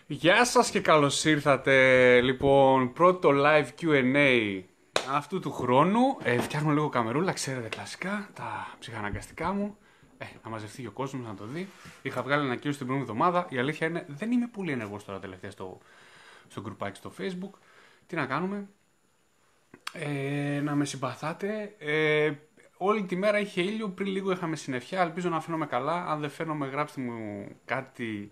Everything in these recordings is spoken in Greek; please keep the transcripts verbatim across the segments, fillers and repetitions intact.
Γεια σας και καλώς ήρθατε. Λοιπόν, πρώτο live κιου εντ έι αυτού του χρόνου. Ε, φτιάχνω λίγο καμερούλα, ξέρετε κλασικά, τα ψυχαναγκαστικά μου. Ε, να μαζευτεί και ο κόσμος να το δει. Είχα βγάλει ανακοίνωση την προηγούμενη εβδομάδα. Η αλήθεια είναι, δεν είμαι πολύ ενεργός τώρα τελευταία στο, στο γκρουπάκι στο Facebook. Τι να κάνουμε, ε, να με συμπαθάτε. Ε, όλη τη μέρα είχε ήλιο, πριν λίγο είχαμε συννεφιά. Ελπίζω να φαίνομαι καλά. Αν δεν φαίνομαι, γράψτε μου κάτι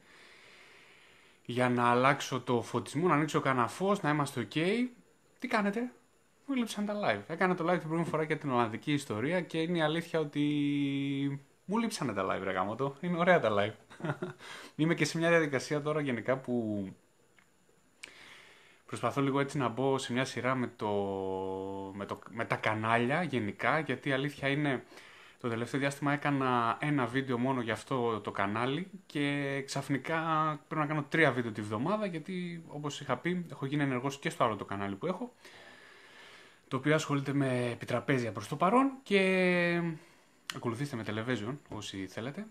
για να αλλάξω το φωτισμό, να ανοίξω κανένα φως, να είμαστε ok. Τι κάνετε? Μου λείψαν τα live. Έκανα το live την προηγούμενη φορά για την Ολλανδική ιστορία και είναι η αλήθεια ότι μου λείψανε τα live, ρε γαμώτο. Είναι ωραία τα live. Είμαι και σε μια διαδικασία τώρα γενικά που προσπαθώ λίγο έτσι να μπω σε μια σειρά με, το... Με, το... με τα κανάλια γενικά, γιατί η αλήθεια είναι το τελευταίο διάστημα έκανα ένα βίντεο μόνο για αυτό το κανάλι και ξαφνικά πρέπει να κάνω τρία βίντεο τη βδομάδα, γιατί όπως είχα πει έχω γίνει ενεργός και στο άλλο το κανάλι που έχω, το οποίο ασχολείται με επιτραπέζια προς το παρόν, και ακολουθήστε με television όσοι θέλετε.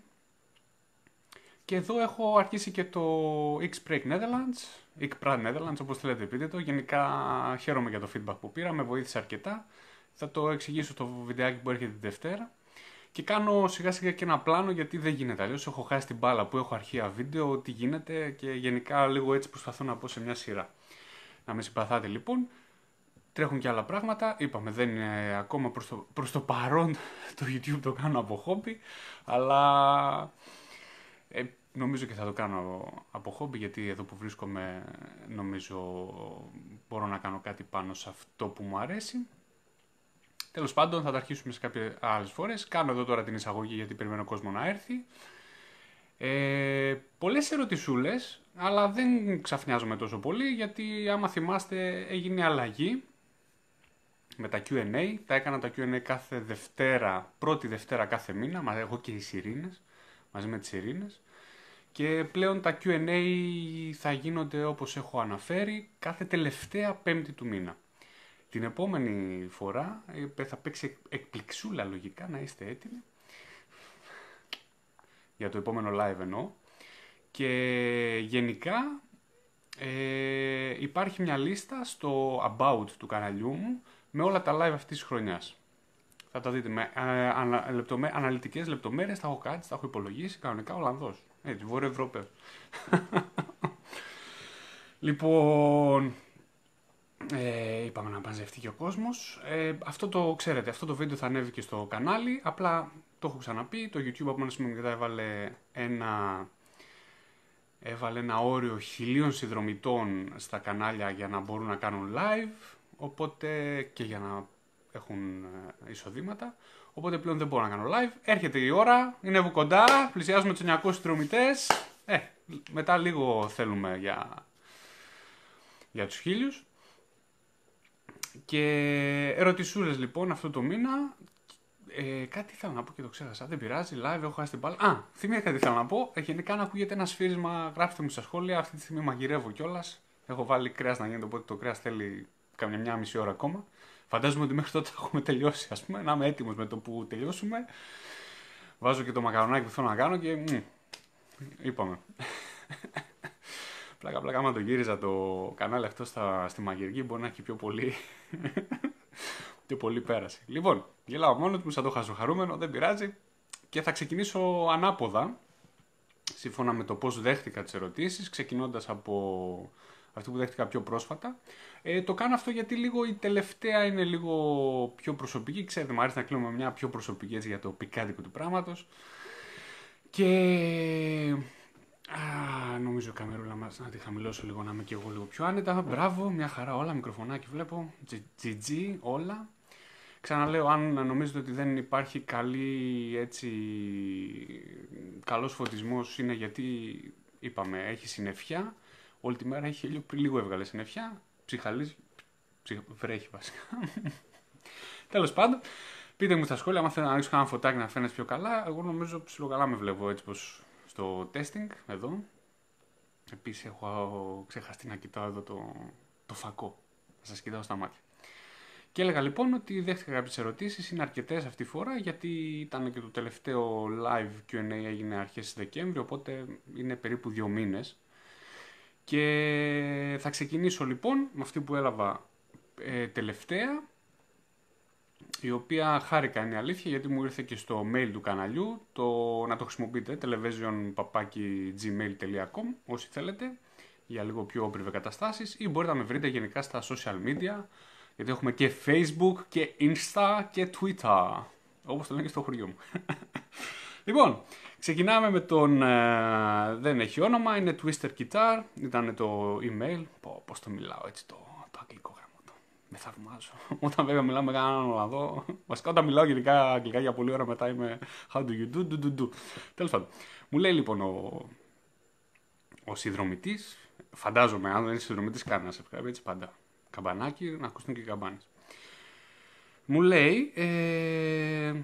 Και εδώ έχω αρχίσει και το X-Break Netherlands, X-Praat Netherlands, όπως θέλετε πείτε το. Γενικά χαίρομαι για το feedback που πήρα, με βοήθησε αρκετά. Θα το εξηγήσω στο βιντεάκι που έρχεται τη Δευτέρα. Και κάνω σιγά σιγά και ένα πλάνο, γιατί δεν γίνεται αλλιώς. Έχω χάσει την μπάλα που έχω αρχαία βίντεο, τι γίνεται, και γενικά λίγο έτσι προσπαθώ να πω σε μια σειρά. Να με συμπαθάτε λοιπόν. Τρέχουν και άλλα πράγματα. Είπαμε, δεν είναι ακόμα προς το, προς το παρόν το YouTube το κάνω από χόμπι, αλλά ε, νομίζω και θα το κάνω από χόμπι, γιατί εδώ που βρίσκομαι νομίζω μπορώ να κάνω κάτι πάνω σε αυτό που μου αρέσει. Τέλος πάντων, θα τα αρχίσουμε σε κάποιες άλλες φορές. Κάνω εδώ τώρα την εισαγωγή, γιατί περιμένω κόσμο να έρθει. Ε, πολλές ερωτησούλες, αλλά δεν ξαφνιάζομαι τόσο πολύ, γιατί άμα θυμάστε έγινε αλλαγή με τα κιου εντ έι. Τα έκανα τα κιου εντ έι κάθε Δευτέρα, πρώτη Δευτέρα κάθε μήνα, μα έχω και οι Ειρήνες, μαζί με τις Ειρήνες. Και πλέον τα κιου εντ έι θα γίνονται, όπως έχω αναφέρει, κάθε τελευταία Πέμπτη του μήνα. Την επόμενη φορά θα παίξει εκπληξούλα, λογικά, να είστε έτοιμοι. Για το επόμενο live εννοώ. Και γενικά ε, υπάρχει μια λίστα στο About του καναλιού μου με όλα τα live αυτής της χρονιάς. Θα τα δείτε με ε, ανα, λεπτομέ, αναλυτικές λεπτομέρειες, τα έχω κάτι, τα έχω υπολογίσει, κανονικά Ολλανδός. Έτσι, Βόρειο Ευρωπαίος. Λοιπόν, Ε, είπαμε να μαζευτεί και ο κόσμος. Ε, αυτό το ξέρετε, αυτό το βίντεο θα ανέβει και στο κανάλι. Απλά το έχω ξαναπεί, το YouTube από ένα σημείο μετά έβαλε ένα, έβαλε ένα όριο χιλίων συνδρομητών στα κανάλια για να μπορούν να κάνουν live, οπότε και για να έχουν εισοδήματα. Οπότε πλέον δεν μπορώ να κάνω live. Έρχεται η ώρα, είναι που κοντά, πλησιάζουμε τους εννιακόσιους συνδρομητές. Ε, μετά λίγο θέλουμε για, για τους χίλιους. Και ερωτησούλες λοιπόν αυτό το μήνα. Ε, κάτι ήθελα να πω και το ξέχασα. Δεν πειράζει, live, έχω χάσει την μπάλα. Α, θυμήθηκα τι ήθελα να πω. Ε, γενικά να ακούγεται ένα σφύρισμα, γράψτε μου στα σχόλια. Αυτή τη στιγμή μαγειρεύω κιόλας. Έχω βάλει κρέας να γίνεται, οπότε το κρέας θέλει καμιά μια μισή ώρα ακόμα. Φαντάζομαι ότι μέχρι τότε θα έχουμε τελειώσει, ας πούμε. Να είμαι έτοιμος με το που τελειώσουμε. Βάζω και το μακαρονάκι που θέλω να κάνω και. Μ, είπαμε. Πλάκα πλάκα, άμα το γύριζα το κανάλι αυτό στα, στη μαγειρική, μπορεί να έχει πιο πολύ, πιο πολύ πέραση. Λοιπόν, γελάω μόνος μου σαν το χαζοχαρούμενο, δεν πειράζει. Και θα ξεκινήσω ανάποδα, σύμφωνα με το πώς δέχτηκα τις ερωτήσεις, ξεκινώντας από αυτή που δέχτηκα πιο πρόσφατα. Ε, το κάνω αυτό γιατί λίγο η τελευταία είναι λίγο πιο προσωπική. Ξέρετε, μου αρέσει να κλείνω με μια πιο προσωπική, έτσι, για το πικάντικο του πράγματος. Και Α, νομίζω η καμερούλα μας να τη χαμηλώσω λίγο, να είμαι και εγώ λίγο πιο άνετα. Μπράβο, μια χαρά όλα, μικροφωνάκι βλέπω, τζι τζι όλα. Ξαναλέω, αν νομίζετε ότι δεν υπάρχει καλή, έτσι, καλός φωτισμός, είναι γιατί, είπαμε, έχει συννεφιά. Όλη τη μέρα έχει ήλιο, πριν λίγο έβγαλε συννεφιά, ψυχαλίζει, ψυχ... βρέχει βασικά. Τέλος πάντων, πείτε μου στα σχόλια, αν θέλετε να ανοίξω κανένα φωτάκι να φαίνεται πιο καλά. Εγώ νομίζω ψιλοκαλά με βλέπω, έτσι πως στο testing εδώ. Επίσης έχω ξεχαστεί να κοιτάω εδώ το, το φακό. Θα σας κοιτάω στα μάτια. Και έλεγα λοιπόν ότι δέχτηκα κάποιες ερωτήσεις, είναι αρκετές αυτή τη φορά, γιατί ήταν και το τελευταίο live κιου εντ έι έγινε αρχές Δεκέμβρη, οπότε είναι περίπου δύο μήνες. Και θα ξεκινήσω λοιπόν με αυτή που έλαβα ε, τελευταία, η οποία χάρηκα, είναι η αλήθεια, γιατί μου ήρθε και στο mail του καναλιού, το, να το χρησιμοποιείτε, television παπάκι gmail τελεία com, όσοι θέλετε, για λίγο πιο όπριβε καταστάσεις, ή μπορείτε να με βρείτε γενικά στα social media, γιατί έχουμε και Facebook και Insta και Twitter, όπως το λένε και στο χωριό μου. Λοιπόν, ξεκινάμε με τον, ε, δεν έχει όνομα, είναι Twister Guitar, ήταν το email, Πω, πώς το μιλάω έτσι το, το αγγλικό γραμμό. Με θαυμάζω. Όταν βέβαια μιλάω με κανέναν Ολλανδό, βασικά όταν μιλάω γενικά αγγλικά για πολλή ώρα μετά είμαι how do you do, do, do, do. Τέλος πάντων, μου λέει λοιπόν ο, ο συνδρομητής, φαντάζομαι αν δεν είναι συνδρομητής κάνε να σε ευχαριστώ έτσι πάντα, καμπανάκι, να ακούσουν και οι καμπάνες. Μου λέει, ε,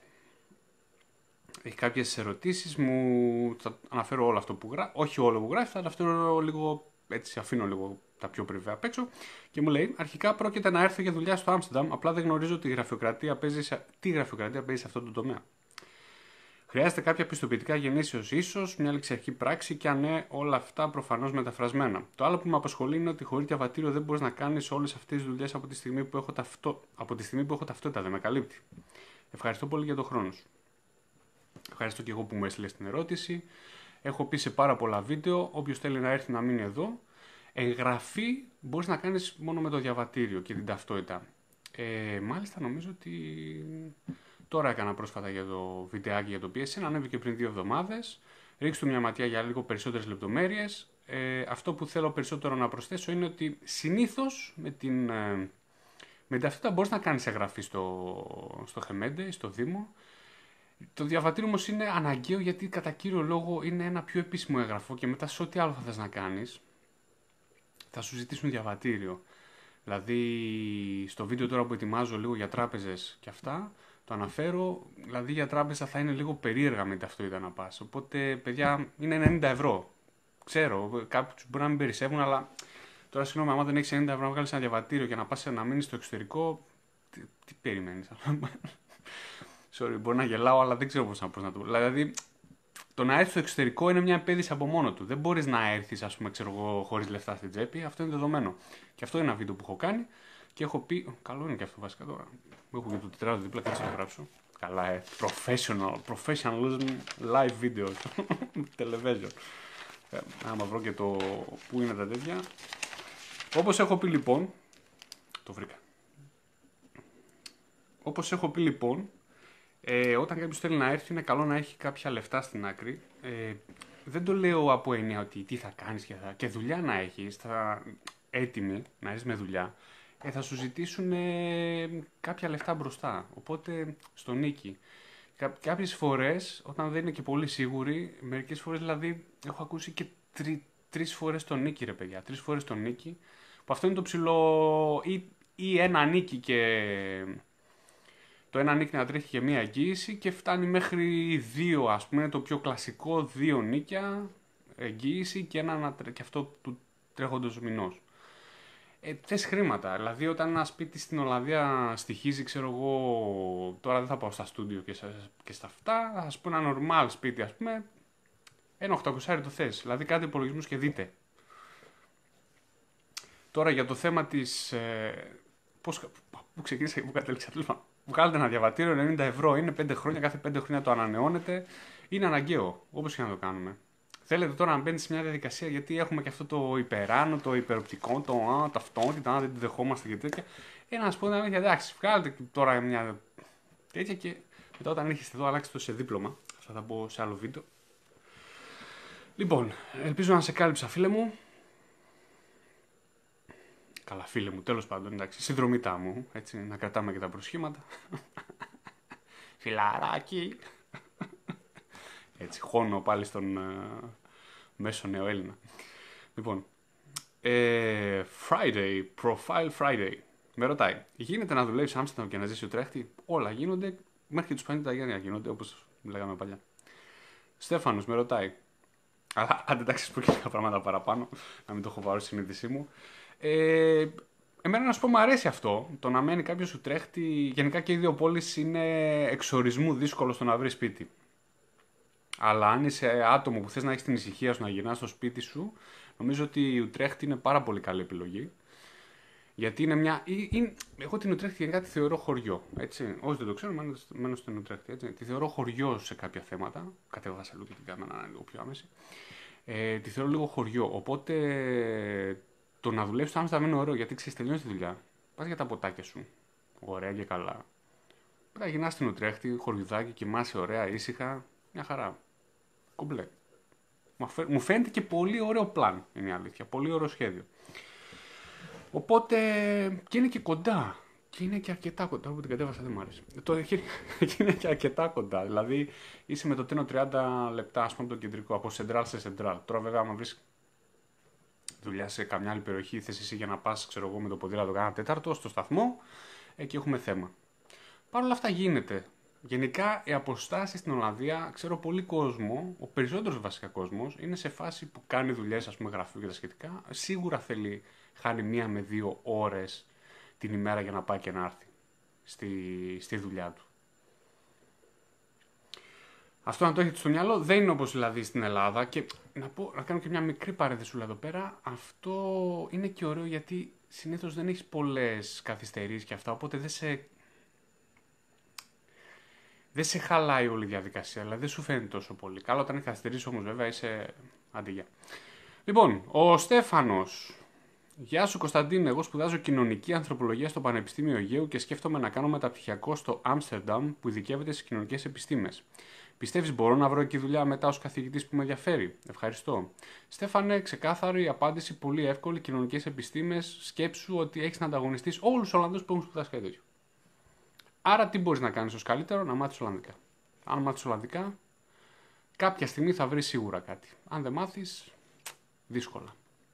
έχει κάποιες ερωτήσεις, μου θα αναφέρω όλο αυτό που γράφει, όχι όλο που γράφει, θα αναφέρω λίγο, έτσι αφήνω λίγο τα πιο πριβέ απ' έξω και μου λέει: αρχικά πρόκειται να έρθω για δουλειά στο Άμστερνταμ, απλά δεν γνωρίζω τι γραφειοκρατία παίζει σε, τι γραφειοκρατία παίζει σε αυτό το τομέα. Χρειάζεται κάποια πιστοποιητικά γεννήσεως, ίσως μια ληξιαρχική πράξη και αν ναι, όλα αυτά προφανώς μεταφρασμένα. Το άλλο που με απασχολεί είναι ότι χωρίς διαβατήριο δεν μπορείς να κάνεις όλες αυτές τις δουλειές από τη στιγμή που έχω, ταυτό, από τη στιγμή που έχω ταυτότητα. Δεν με καλύπτει. Ευχαριστώ πολύ για τον χρόνο σου. Ευχαριστώ και εγώ που μου έστειλες την ερώτηση. Έχω πει σε πάρα πολλά βίντεο, όποιος θέλει να έρθει να μείνει εδώ. Εγγραφή μπορείς να κάνεις μόνο με το διαβατήριο και την ταυτότητα. Ε, μάλιστα νομίζω ότι τώρα έκανα πρόσφατα για το βιντεάκι για το πι ες εν, ανέβηκε πριν δύο εβδομάδες. Ρίξτε του μια ματιά για λίγο περισσότερες λεπτομέρειες. Ε, αυτό που θέλω περισσότερο να προσθέσω είναι ότι συνήθως με την, ε, με την ταυτότητα μπορείς να κάνεις εγγραφή στο, στο Χεμέντε, στο Δήμο. Το διαβατήριο όμως είναι αναγκαίο γιατί κατά κύριο λόγο είναι ένα πιο επίσημο έγγραφο και μετά σε ό,τι άλλο θα θες να κάνεις θα σου ζητήσουν διαβατήριο. Δηλαδή, στο βίντεο τώρα που ετοιμάζω λίγο για τράπεζες και αυτά, το αναφέρω, δηλαδή για τράπεζα θα είναι λίγο περίεργα με ταυτότητα να πας. Οπότε, παιδιά, είναι ενενήντα ευρώ. Ξέρω, κάποιους μπορεί να μην περισσεύουν, αλλά τώρα συγγνώμη, άμα δεν έχεις ενενήντα ευρώ να βγάλεις ένα διαβατήριο και να πας να μείνεις στο εξωτερικό, τι, τι περιμένεις. Sorry, μπορεί να γελάω, αλλά δεν ξέρω πώς να, πώς να το πω. Δηλαδή, το να έρθει στο εξωτερικό είναι μια επένδυση από μόνο του. Δεν μπορείς να έρθεις, ας πούμε, ξέρω εγώ, χωρίς λεφτά στην τσέπη. Αυτό είναι δεδομένο. Και αυτό είναι ένα βίντεο που έχω κάνει και έχω πει. Καλό είναι και αυτό βασικά τώρα. Έχω και το τετράδιο δίπλα και έτσι το γράψω. Καλά, ε. Professional. Professionalism live videos. Television. Ε, άμα βρω και το. Πού είναι τα τέτοια. Όπως έχω πει λοιπόν. Το βρήκα. Όπως έχω πει λοιπόν. Ε, όταν κάποιος θέλει να έρθει, είναι καλό να έχει κάποια λεφτά στην άκρη. Ε, δεν το λέω από έννοια ότι τι θα κάνεις και, θα... και δουλειά να έχεις, θα... έτοιμη να είσαι με δουλειά, ε, θα σου ζητήσουν ε, κάποια λεφτά μπροστά. Οπότε στο νίκη. Κά... Κάποιες φορές, όταν δεν είναι και πολύ σίγουροι, μερικές φορές δηλαδή έχω ακούσει και τρι... τρεις φορές το νίκη, ρε παιδιά. Τρεις φορές το νίκη. Που αυτό είναι το ψηλό. Ή, ή ένα νίκη και. Το ένα νίκη να τρέχει και μία εγγύηση και φτάνει μέχρι δύο, ας πούμε, το πιο κλασικό, δύο νίκια, εγγύηση και, ένα, και αυτό του τρέχοντος μηνός. Ε, θες χρήματα, δηλαδή όταν ένα σπίτι στην Ολλανδία στοιχίζει, ξέρω εγώ, τώρα δεν θα πάω στα στούντιο και, και στα αυτά, θα σας πω ένα normal σπίτι, ας πούμε, ένα οκτακόσια το θες, δηλαδή κάντε υπολογισμούς και δείτε. Τώρα για το θέμα της, ε, πώς, πού ξεκίνησα και πού κατέληξα, τέλος πάντων. Βγάλετε ένα διαβατήριο, ενενήντα ευρώ, είναι πέντε χρόνια, κάθε πέντε χρόνια το ανανεώνετε. Είναι αναγκαίο, όπως και να το κάνουμε. Θέλετε τώρα να μπαίνετε σε μια διαδικασία, γιατί έχουμε και αυτό το υπεράνω, το υπεροπτικό, το α, ταυτότητα, δεν τη δεχόμαστε και τέτοια. Ε, να σα πω την αλήθεια, εντάξει, βγάλετε τώρα μια τέτοια και μετά όταν έρχεστε εδώ, αλλάξτε το σε δίπλωμα. Αυτά θα πω σε άλλο βίντεο. Λοιπόν, ελπίζω να σε κάλυψα, φίλε μου. Καλά, φίλε μου, τέλος πάντων, εντάξει, συνδρομητά μου, έτσι, να κρατάμε και τα προσχήματα. Φιλαράκι. Έτσι, χώνω πάλι στον uh, μέσο νεοέλληνα. Λοιπόν, ε, Friday, Profile Friday. Με ρωτάει, γίνεται να δουλεύεις Άμστερνταμ και να ζήσεις Ουτρέχτη? Όλα γίνονται, μέχρι και τους πενήντα γένεια γίνονται, όπως λέγαμε παλιά. Στέφανος με ρωτάει, αλλά αν δεν τάξεις πω και λίγα πράγματα παραπάνω, να μην το έχω πάρει στη συνείδησή μου. Ε, εμένα να σου πω μου αρέσει αυτό, το να μένει κάποιος Ουτρέχτη, γενικά και οι δύο πόλεις είναι εξορισμού δύσκολο στο να βρει σπίτι. Αλλά αν είσαι άτομο που θες να έχεις την ησυχία σου να γυρνάς στο σπίτι σου, νομίζω ότι η Ουτρέχτη είναι πάρα πολύ καλή επιλογή. Γιατί είναι μια. Ή, ή, εγώ την Ουτρέχτη γενικά τη θεωρώ χωριό. Έτσι. Όσοι δεν το ξέρουν, μένω, μένω στην Ουτρέχτη. Έτσι. Τη θεωρώ χωριό σε κάποια θέματα. Κατέβασα λίγο και την κάμερα να είναι λίγο πιο άμεση. Ε, τη θεωρώ λίγο χωριό. Οπότε το να δουλεύει στο Άμστερνταμ είναι ωραίο γιατί ξέρει, τελειώνει τη δουλειά. Πα για τα ποτάκια σου. Ωραία και καλά. Μετά γυρνά στην Ουτρέχτη, χωριουδάκι, κοιμάσαι ωραία, ήσυχα. Μια χαρά. Κομπλέ. Μου φαίνεται και πολύ ωραίο πλάν, είναι η αλήθεια. Πολύ ωραίο σχέδιο. Οπότε και είναι και κοντά. Και είναι και αρκετά κοντά. Τώρα που την κατέβασα δεν μου άρεσε. Το, και είναι και αρκετά κοντά. Δηλαδή είσαι με το τρένο τριάντα λεπτά, α πούμε, το κεντρικό, από Σεντράλ σε Σεντράλ. Τώρα, βέβαια, άμα βρει δουλειά σε καμιά άλλη περιοχή, θε εσύ για να πα, ξέρω εγώ, με το ποδήλατο κάνα τέταρτο στο σταθμό, εκεί έχουμε θέμα. Παρ' όλα αυτά γίνεται. Γενικά οι αποστάσεις στην Ολλανδία, ξέρω πολύ κόσμο, ο περισσότερος βασικά κόσμος, είναι σε φάση που κάνει δουλειές, ας πούμε, γραφείου και τα σχετικά. Σίγουρα θέλει, χάνει μία με δύο ώρες την ημέρα για να πάει και να έρθει στη, στη δουλειά του. Αυτό να το έχετε στο μυαλό, δεν είναι όπως δηλαδή στην Ελλάδα. Και να, πω, να κάνω και μια μικρή παρένθεση εδώ πέρα. Αυτό είναι και ωραίο γιατί συνήθως δεν έχεις πολλές καθυστερήσεις και αυτά, οπότε δεν σε. Δεν σε χαλάει όλη η διαδικασία, δηλαδή δεν σου φαίνεται τόσο πολύ. Καλό όταν έχει καθυστερήσει όμως, βέβαια, είσαι αντιγεια. Λοιπόν, ο Στέφανος. Γεια σου Κωνσταντίνε, εγώ σπουδάζω κοινωνική ανθρωπολογία στο Πανεπιστήμιο Αιγαίου και σκέφτομαι να κάνω μεταπτυχιακό στο Άμστερνταμ που ειδικεύεται στις κοινωνικές επιστήμες. Πιστεύεις μπορώ να βρω εκεί δουλειά μετά ως καθηγητής που με ενδιαφέρει? Ευχαριστώ. Στέφανε, ξεκάθαρη απάντηση, πολύ εύκολη. Κοινωνικές επιστήμες, σκέψου ότι έχεις να ανταγωνιστείς όλους τους Ολλανδούς που έχουν σπουδάσει κάτι τέτοιο. Άρα τι μπορείς να κάνεις ως καλύτερο? Να μάθεις Ολλανδικά. Αν μάθεις Ολλανδικά, κάποια στιγμή θα βρεις σίγουρα κάτι. Αν δεν μάθεις, δύσκολα.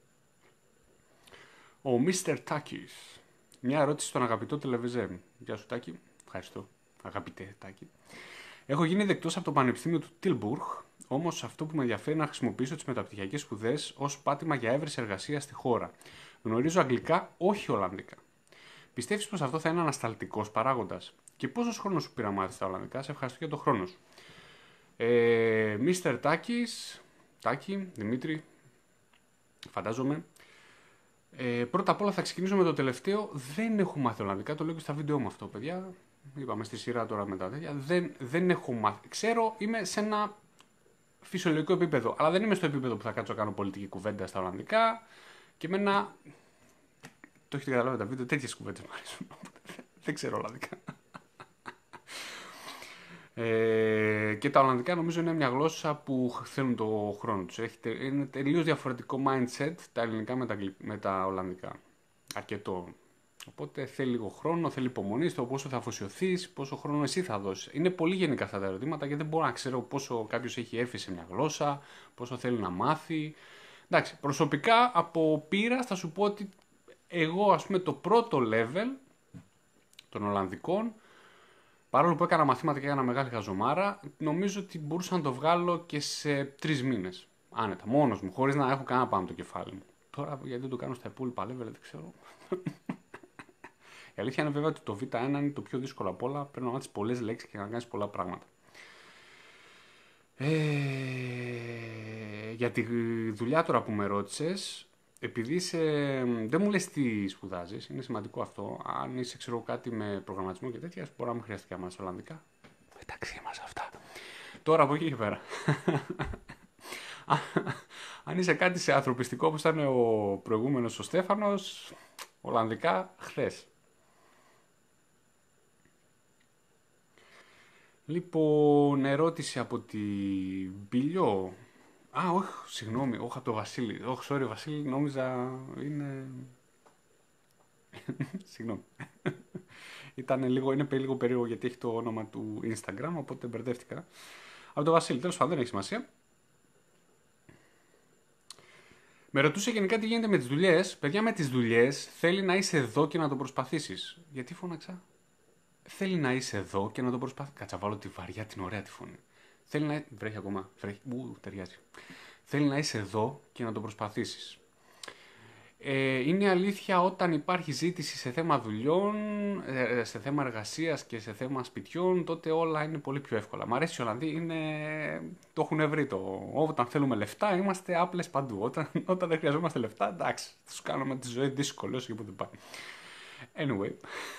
Ο μίστερ Τάκης. Μια ερώτηση στον αγαπητό Τελεβεζέ. Γεια σου Τάκη. Ευχαριστώ. Αγαπητέ Τάκη. Έχω γίνει δεκτός από το Πανεπιστήμιο του Τίλμπουργκ, όμως αυτό που με ενδιαφέρει είναι να χρησιμοποιήσω τις μεταπτυχιακές σπουδές ως πάτημα για έβρεση εργασίας στη χώρα. Γνωρίζω αγγλικά, όχι Ολλανδικά. Πιστεύεις πως αυτό θα είναι ανασταλτικός παράγοντας? Και πόσος χρόνος σου πήρα να μάθεις τα Ολλανδικά? Σε ευχαριστώ για τον χρόνο σου. Ε, μίστερ Τάκης, Τάκη, Δημήτρη, φαντάζομαι. Ε, πρώτα απ' όλα θα ξεκινήσω με το τελευταίο. Δεν έχω μάθει Ολλανδικά, το λέω και στα βίντεο μου αυτό, παιδιά. Είπαμε στη σειρά τώρα μετά τέτοια. Δεν, δεν έχω μάθει. Ξέρω, είμαι σε ένα φυσιολογικό επίπεδο, αλλά δεν είμαι στο επίπεδο που θα κάτσω να κάνω πολιτική κουβέντα στα Ολλανδικά. Και εμένα. Το έχετε καταλάβει τα βίντεο, τέτοιες κουβέντες μου αρέσουν. Δεν ξέρω Ολλανδικά. Ε, και τα Ολλανδικά νομίζω είναι μια γλώσσα που θέλουν το χρόνο τους. Έχετε, είναι τελείως διαφορετικό mindset τα ελληνικά με τα, με τα Ολλανδικά. Αρκετό. Οπότε θέλει λίγο χρόνο, θέλει υπομονή στο πόσο θα αφοσιωθείς, πόσο χρόνο εσύ θα δώσεις. Είναι πολύ γενικά αυτά τα ερωτήματα γιατί δεν μπορώ να ξέρω πόσο κάποιος έχει έρθει σε μια γλώσσα, πόσο θέλει να μάθει. Εντάξει, προσωπικά από πείρα θα σου πω ότι εγώ, ας πούμε, το πρώτο level των Ολλανδικών, παρόλο που έκανα μαθήματα και έκανα μεγάλη χαζομάρα, νομίζω ότι μπορούσα να το βγάλω και σε τρεις μήνες. Άνετα, μόνος μου, χωρίς να έχω κανένα πάνω το κεφάλι μου. Τώρα, γιατί δεν το κάνω στα υπόλοιπα level, δεν ξέρω. Η αλήθεια είναι βέβαια ότι το βι ένα είναι το πιο δύσκολο από όλα. Πρέπει να μάθεις πολλές λέξεις και να κάνεις πολλά πράγματα. Ε, για τη δουλειά τώρα που με ρώτησες, επειδή είσαι, δεν μου λες τι σπουδάζεις, είναι σημαντικό αυτό. Αν είσαι, ξέρω, κάτι με προγραμματισμό και τέτοια, μπορεί να μην χρειαστεί να μάθεις Ολλανδικά. Μεταξύ μας αυτά. Τώρα από εκεί και πέρα. Αν είσαι κάτι σε ανθρωπιστικό όπως ήταν ο προηγούμενος ο Στέφανος, Ολλανδικά χθες. Λοιπόν, ερώτηση από την Μπιλιό. Α, όχι, συγγνώμη, όχι από το Βασίλη. Όχι, sorry, Βασίλη, νόμιζα είναι. Συγγνώμη. Ήταν λίγο, είναι λίγο περίεργο γιατί έχει το όνομα του Instagram, οπότε μπερδεύτηκα. Από το Βασίλη, τέλος πάντων, δεν έχει σημασία. Με ρωτούσε γενικά τι γίνεται με τις δουλειές. Παιδιά, με τις δουλειές θέλει να είσαι εδώ και να το προσπαθήσεις. Γιατί φώναξα? Θέλει να είσαι εδώ και να το προσπαθήσεις. Κάτσα, βάλω τη βαριά, την ωραία τη φωνή. Θέλει να. Βρέχει ακόμα. Βρέχει. Ου, ταιριάζει. Θέλει να είσαι εδώ και να το προσπαθήσεις. Ε, είναι αλήθεια όταν υπάρχει ζήτηση σε θέμα δουλειών, ε, σε θέμα εργασίας και σε θέμα σπιτιών, τότε όλα είναι πολύ πιο εύκολα. Μ' αρέσει οι Ολλανδοί, είναι... το έχουν βρει το. Όταν θέλουμε λεφτά, είμαστε άπλες παντού. Όταν, όταν δεν χρειαζόμαστε λεφτά, εντάξει, θα τους κάνουμε τη ζωή δύσκολη όσο και που δεν πάει. Anyway.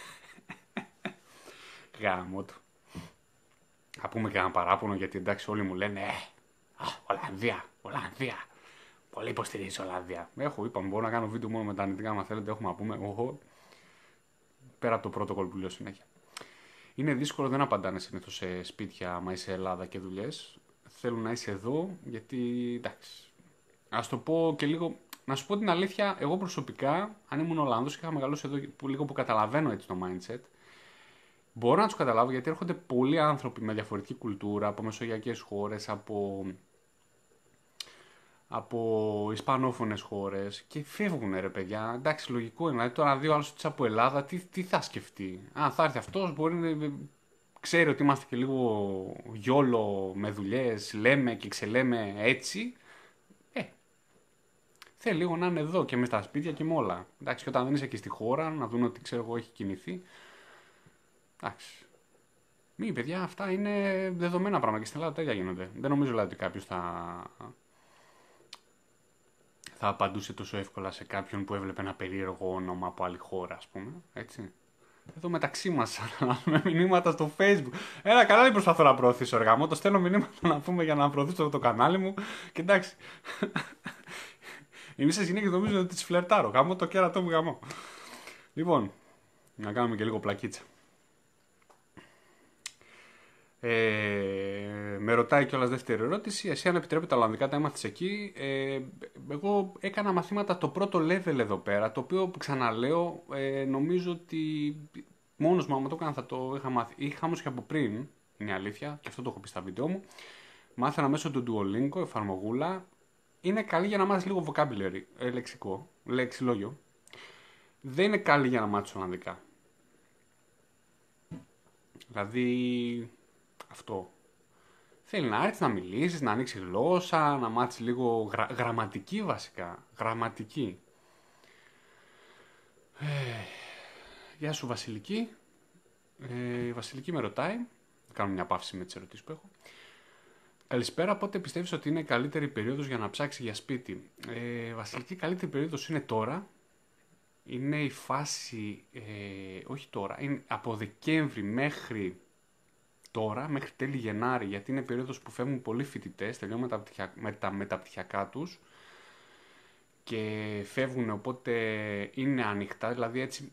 Γάμο του. Θα πούμε και ένα παράπονο, γιατί εντάξει όλοι μου λένε ε, α, Ολλανδία, Ολλανδία. Πολύ υποστηρίζει η Ολλανδία. Έχω, είπαμε, μπορώ να κάνω βίντεο μόνο με τα αρνητικά, αν θέλετε, έχουμε να πούμε. Οχο, πέρα από το πρωτόκολλο που λέω συνέχεια. Είναι δύσκολο, δεν απαντάνε συνήθως σε σπίτια, άμα είσαι Ελλάδα και δουλειές. Θέλουν να είσαι εδώ, γιατί εντάξει. Ας το πω και λίγο. Να σου πω την αλήθεια, εγώ προσωπικά, αν ήμουν Ολλανδός και είχα μεγαλώσει εδώ, που λίγο που καταλαβαίνω έτσι το mindset, μπορώ να τους καταλάβω γιατί έρχονται πολλοί άνθρωποι με διαφορετική κουλτούρα, από μεσογειακές χώρες, από. από ισπανόφωνες χώρες και φεύγουν ρε παιδιά. Εντάξει, λογικό είναι. Δηλαδή, τώρα δύο άλλους από Ελλάδα, τι, τι θα σκεφτεί. Αν θα έρθει αυτός, μπορεί να ξέρει ότι είμαστε και λίγο γιόλο με δουλειές, λέμε και ξελέμε έτσι. Ε, θέλει λίγο να είναι εδώ και με στα σπίτια και με όλα. Εντάξει, και όταν δεν είσαι και στη χώρα, να δουν ότι ξέρω εγώ έχει κινηθεί. Εντάξει. Μη παιδιά, αυτά είναι δεδομένα πράγματα και στην Ελλάδα τέτοια γίνονται. Δεν νομίζω δηλαδή ότι κάποιος θα. θα απαντούσε τόσο εύκολα σε κάποιον που έβλεπε ένα περίεργο όνομα από άλλη χώρα, ας πούμε, έτσι. Εδώ μεταξύ μας, με μηνύματα στο Facebook. Ένα κανάλι προσπαθώ να προωθήσω, ρε γαμό, το στέλνω μηνύματα να πούμε για να προωθήσω το κανάλι μου και εντάξει. Οι μισές γυναίκες νομίζουν ότι τις φλερτάρω, γαμό το κέρατό μου γαμό. Λοιπόν, να κάνουμε και λίγο πλακίτσα. Ε, με ρωτάει κιόλας δεύτερη ερώτηση. Εσύ, αν επιτρέπετε τα Ολλανδικά, τα έμαθες εκεί. Ε, εγώ έκανα μαθήματα το πρώτο level εδώ πέρα, το οποίο ξαναλέω, ε, νομίζω ότι μόνος μου, άμα το έκανα, θα το είχα μάθει. Είχα όμως και από πριν, είναι η αλήθεια, και αυτό το έχω πει στα βίντεο μου. Μάθαινα μέσω του Duolingo, εφαρμογούλα. Είναι καλή για να μάθεις λίγο vocabulary, ε, λεξικό, λεξιλόγιο. Δεν είναι καλή για να μάθεις Ολλανδικά. Δηλαδή. Αυτό. Θέλει να έρθεις να μιλήσεις, να ανοίξει γλώσσα, να μάθεις λίγο γρα... γραμματική βασικά. Γραμματική. Ε, γεια σου Βασιλική. Ε, η Βασιλική με ρωτάει. Θα κάνω μια παύση με τις ερωτήσεις που έχω. Καλησπέρα, πότε πιστεύεις ότι είναι η καλύτερη περίοδος για να ψάξεις για σπίτι. Ε, Βασιλική, η καλύτερη περίοδος είναι τώρα. Είναι η φάση, ε, όχι τώρα, είναι από Δεκέμβρη μέχρι τώρα, μέχρι τέλη Γενάρη, γιατί είναι περίοδος που φεύγουν πολλοί φοιτητές, τελειώνουν με τα μεταπτυχιακά τους και φεύγουν, οπότε είναι ανοιχτά, δηλαδή έτσι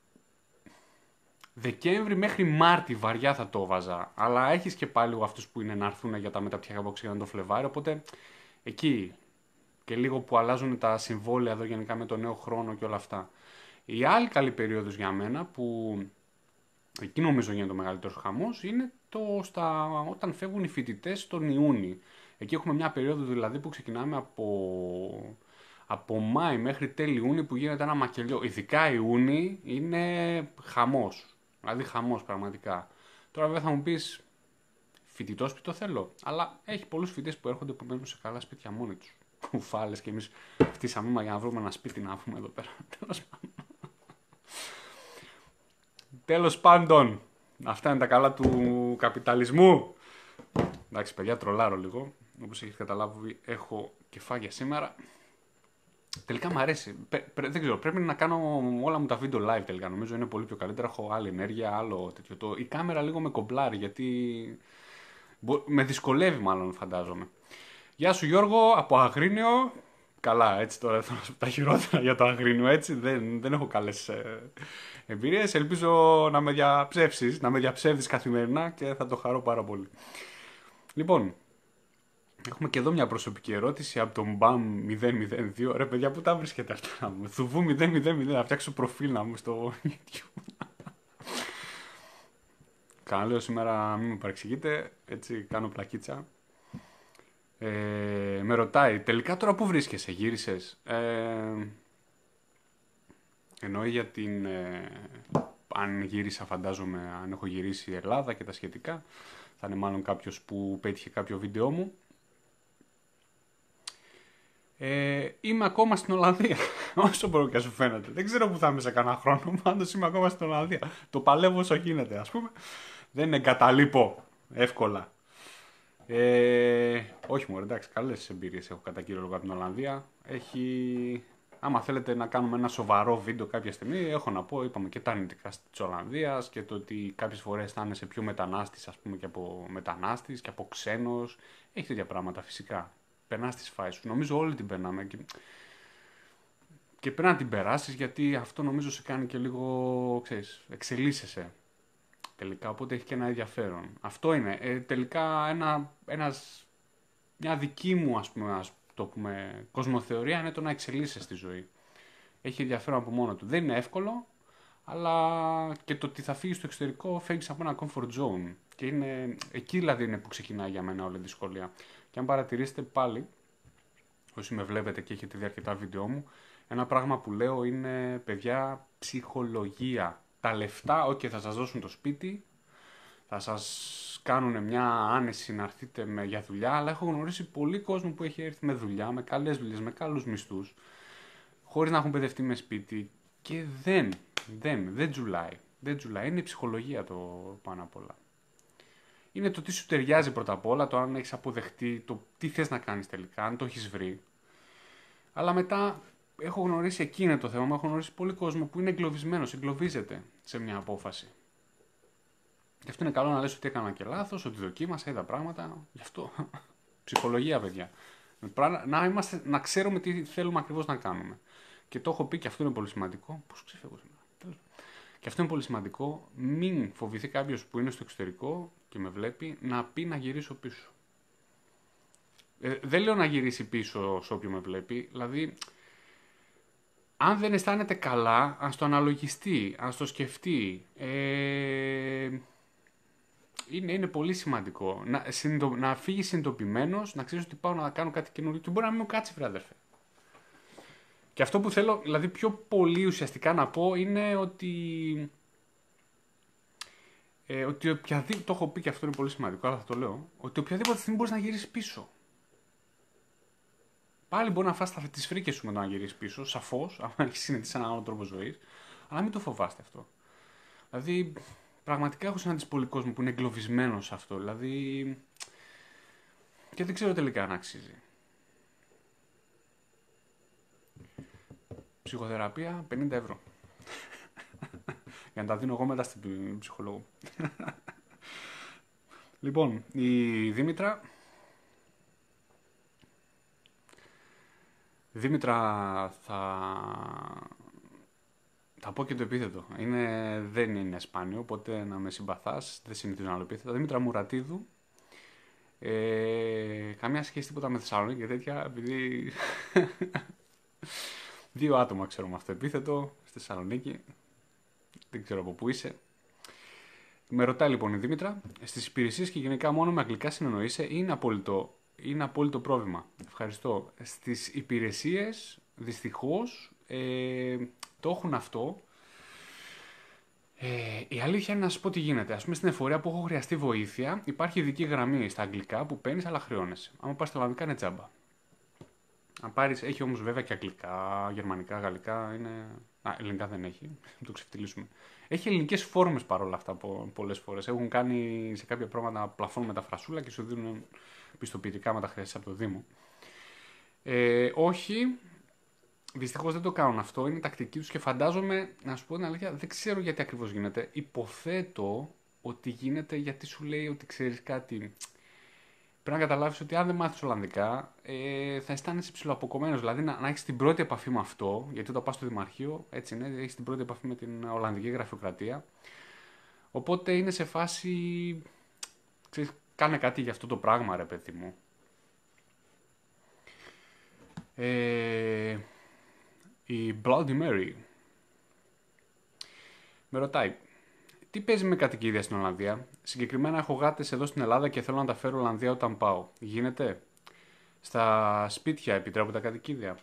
Δεκέμβρη μέχρι Μάρτι βαριά θα το βάζα, αλλά έχεις και πάλι αυτούς που είναι να έρθουν για τα μεταπτυχιακά που ξεκινάνε το Φλεβάρι, οπότε εκεί και λίγο που αλλάζουν τα συμβόλαια εδώ γενικά με το νέο χρόνο και όλα αυτά. Η άλλη καλή περίοδος για μένα που εκεί νομίζω γίνεται ο μεγαλύτερος χαμός είναι το στα, όταν φεύγουν οι φοιτητές τον Ιούνι. Εκεί έχουμε μια περίοδο δηλαδή που ξεκινάμε από, από Μάη μέχρι τέλη Ιούνι που γίνεται ένα μακελιό. Ειδικά Ιούνι είναι χαμός. Δηλαδή χαμός πραγματικά. Τώρα βέβαια θα μου πεις φοιτητό σπίτι το θέλω. Αλλά έχει πολλούς φοιτητές που έρχονται που μένουν σε καλά σπίτια μόνοι τους. Κουφάλες και εμείς φτύσαμε για να βρούμε ένα σπίτι να έχουμε εδώ πέρα. Τέλος πάντων. Τέλος πάντων, αυτά είναι τα καλά του καπιταλισμού. Εντάξει παιδιά, τρολάρω λίγο. Όπως έχεις καταλάβει, έχω κεφάγια σήμερα. Τελικά μου αρέσει. Πε, πε, δεν ξέρω, πρέπει να κάνω όλα μου τα βίντεο live τελικά. Νομίζω είναι πολύ πιο καλύτερα. Έχω άλλη ενέργεια, άλλο τέτοιο. Το, η κάμερα λίγο με κομπλάρει, γιατί με δυσκολεύει μάλλον, φαντάζομαι. Γεια σου Γιώργο, από Αγρίνιο. Καλά, έτσι τώρα θέλω να σου πω τα χειρότερα για το Αγρίνιο, έτσι. Δεν, δεν έχω καλές ε, εμπειρίες. Ελπίζω να με διαψεύσεις, να με διαψεύδεις καθημερινά και θα το χαρώ πάρα πολύ. Λοιπόν, έχουμε και εδώ μια προσωπική ερώτηση από τον μπαμ μηδέν μηδέν δύο. Ρε παιδιά, πού τα βρίσκεται αυτά μου. Θουβού μηδέν μηδέν μηδέν, να φτιάξω προφίλ να μου στο YouTube. Καλά λέω σήμερα, μην μου παρεξηγείτε, έτσι κάνω πλακίτσα. Ε, με ρωτάει, τελικά τώρα πού βρίσκεσαι, γύρισες. Ε, εννοεί για την, ε, αν γύρισα φαντάζομαι, αν έχω γυρίσει η Ελλάδα και τα σχετικά. Θα είναι μάλλον κάποιος που πέτυχε κάποιο βίντεο μου. Ε, είμαι ακόμα στην Ολλανδία. Όσο μπορώ και σου φαίνεται. Δεν ξέρω που θα είμαι σε κανένα χρόνο. Πάντως είμαι ακόμα στην Ολλανδία. Το παλεύω όσο γίνεται, ας πούμε. Δεν εγκαταλείπω εύκολα. Ε, όχι μου, εντάξει, καλές εμπειρίες έχω κατά κύριο λόγο από την Ολλανδία. Έχει... Άμα θέλετε να κάνουμε ένα σοβαρό βίντεο κάποια στιγμή, έχω να πω, είπαμε και τα αρνητικά της Ολλανδίας και το ότι κάποιες φορές θα είναι σε πιο μετανάστης, ας πούμε, και από μετανάστης και από ξένος. Έχει τέτοια πράγματα φυσικά. Περνάς τις φάσεις σου. Νομίζω όλοι την περνάμε και... και πρέπει να την περάσεις, γιατί αυτό νομίζω σε κάνει και λίγο, ξέρεις, εξελίσσεσαι. Τελικά, οπότε έχει και ένα ενδιαφέρον. Αυτό είναι. Ε, τελικά, ένα, ένας, μια δική μου, ας πούμε, ας το πούμε, κοσμοθεωρία είναι το να εξελίσσεσαι στη ζωή. Έχει ενδιαφέρον από μόνο του. Δεν είναι εύκολο, αλλά και το ότι θα φύγεις στο εξωτερικό, φεύγεις από ένα comfort zone. Και είναι, εκεί δηλαδή είναι που ξεκινάει για μένα όλη η δυσκολία. Και αν παρατηρήσετε πάλι, όσοι με βλέπετε και έχετε δει αρκετά βίντεο μου, ένα πράγμα που λέω είναι, παιδιά, ψυχολογία. Τα λεφτά, ok, θα σας δώσουν το σπίτι, θα σας κάνουν μια άνεση να έρθετε με, για δουλειά, αλλά έχω γνωρίσει πολύ κόσμο που έχει έρθει με δουλειά, με καλές δουλειές, με καλούς μισθούς, χωρίς να έχουν παιδευτεί με σπίτι και δεν, δεν, δεν τζουλάει. Δεν τζουλάει. Είναι η ψυχολογία το πάνω απ' όλα. Είναι το τι σου ταιριάζει πρώτα απ' όλα, το αν έχεις αποδεχτεί, το τι θες να κάνεις τελικά, αν το έχεις βρει. Αλλά μετά έχω γνωρίσει, εκεί είναι το θέμα μου, έχω γνωρίσει πολύ κόσμο που είναι εγκλωβισμένος, εγκλωβίζεται σε μια απόφαση. Γι' αυτό είναι καλό να λες ότι έκανα και λάθος, ότι δοκίμασα, είδα πράγματα. Γι' αυτό. Ψυχολογία, παιδιά. Να, είμαστε, να ξέρουμε τι θέλουμε ακριβώς να κάνουμε. Και το έχω πει και αυτό είναι πολύ σημαντικό. Πώς ξεφεύγω σήμερα. Και αυτό είναι πολύ σημαντικό. Μην φοβηθεί κάποιος που είναι στο εξωτερικό και με βλέπει να πει να γυρίσω πίσω. Ε, δεν λέω να γυρίσει πίσω σε όποιον με βλέπει. Δηλαδή, αν δεν αισθάνεται καλά, ας το αναλογιστεί, ας το σκεφτεί. Ε, είναι, είναι πολύ σημαντικό. Να, συνειδητο, να φύγει συνειδητοποιημένος, να ξέρει ότι πάω να κάνω κάτι καινούριο και μπορεί να μην μου κάτσει, βρε αδερφέ. Και αυτό που θέλω, δηλαδή πιο πολύ ουσιαστικά να πω, είναι ότι... Ε, ότι οποιαδήποτε, το έχω πει και αυτό είναι πολύ σημαντικό, αλλά θα το λέω, ότι οποιαδήποτε στιγμή μπορείς να γυρίσεις πίσω. Πάλι μπορεί να φας τις φρίκες σου με το να γυρίσεις πίσω, σαφώς, αν έχεις συνηθίσει έναν άλλο τρόπο ζωής, αλλά μην το φοβάστε αυτό. Δηλαδή, πραγματικά έχω συναντήσει πολύ κόσμο που είναι εγκλωβισμένο σε αυτό, δηλαδή. Και δεν ξέρω τελικά αν αξίζει. Ψυχοθεραπεία πενήντα ευρώ. Για να τα δίνω εγώ μετά στην ψυχολόγο. Λοιπόν, η Δήμητρα. Δήμητρα θα... Θα πω και το επίθετο. Είναι... Δεν είναι σπάνιο, οπότε να με συμπαθάς. Δεν συνηθίζω να λέω επίθετο. Δήμητρα Μουρατίδου. Ε... Καμιά σχέση τίποτα με Θεσσαλονίκη και τέτοια, επειδή... Δύο άτομα ξέρω με αυτό επίθετο στη Θεσσαλονίκη. Δεν ξέρω από πού είσαι. Με ρωτάει λοιπόν η Δήμητρα, στις υπηρεσίες και γενικά μόνο με αγγλικά συνεννοείσαι, είναι απόλυτο, είναι απόλυτο πρόβλημα. Ευχαριστώ. Στις υπηρεσίες, δυστυχώς, ε, το έχουν αυτό. Ε, η αλήθεια είναι να σας πω τι γίνεται. Ας πούμε στην εφορία που έχω χρειαστεί βοήθεια, υπάρχει ειδική γραμμή στα αγγλικά που παίρνεις αλλά χρεώνεσαι. Αν πας στα ολλανδικά είναι τζάμπα. Αν πάρεις, έχει όμως βέβαια και αγγλικά, γερμανικά, γαλλικά, είναι... Α, ελληνικά δεν έχει, το ξεφτυλίσουμε. Έχει ελληνικές φόρμες παρόλα αυτά πολλές φορές. Έχουν κάνει σε κάποια πράγματα πλαφόν με τα φρασούλα και σου δίνουν πιστοποιητικά με τα χρειαστείς από το Δήμο. Ε, όχι, δυστυχώς δεν το κάνουν αυτό, είναι τακτική τους και φαντάζομαι, να σου πω την αλήθεια, δεν ξέρω γιατί ακριβώς γίνεται. Υποθέτω ότι γίνεται γιατί σου λέει ότι ξέρεις κάτι... Πρέπει να καταλάβεις ότι αν δεν μάθεις Ολλανδικά, ε, θα αισθάνεσαι ψηλοαποκομμένος. Δηλαδή να, να έχεις την πρώτη επαφή με αυτό, γιατί όταν πας στο Δημαρχείο, έτσι είναι, έχεις την πρώτη επαφή με την Ολλανδική γραφειοκρατία. Οπότε είναι σε φάση. Ξέρεις, κάνε κάτι για αυτό το πράγμα, ρε παιδί μου. Ε, η Bloody Mary με ρωτάει. Τι παίζει με κατοικίδια στην Ολλανδία? Συγκεκριμένα έχω γάτες εδώ στην Ελλάδα και θέλω να τα φέρω Ολλανδία όταν πάω. Γίνεται? Στα σπίτια επιτρέπονται τα κατοικίδια?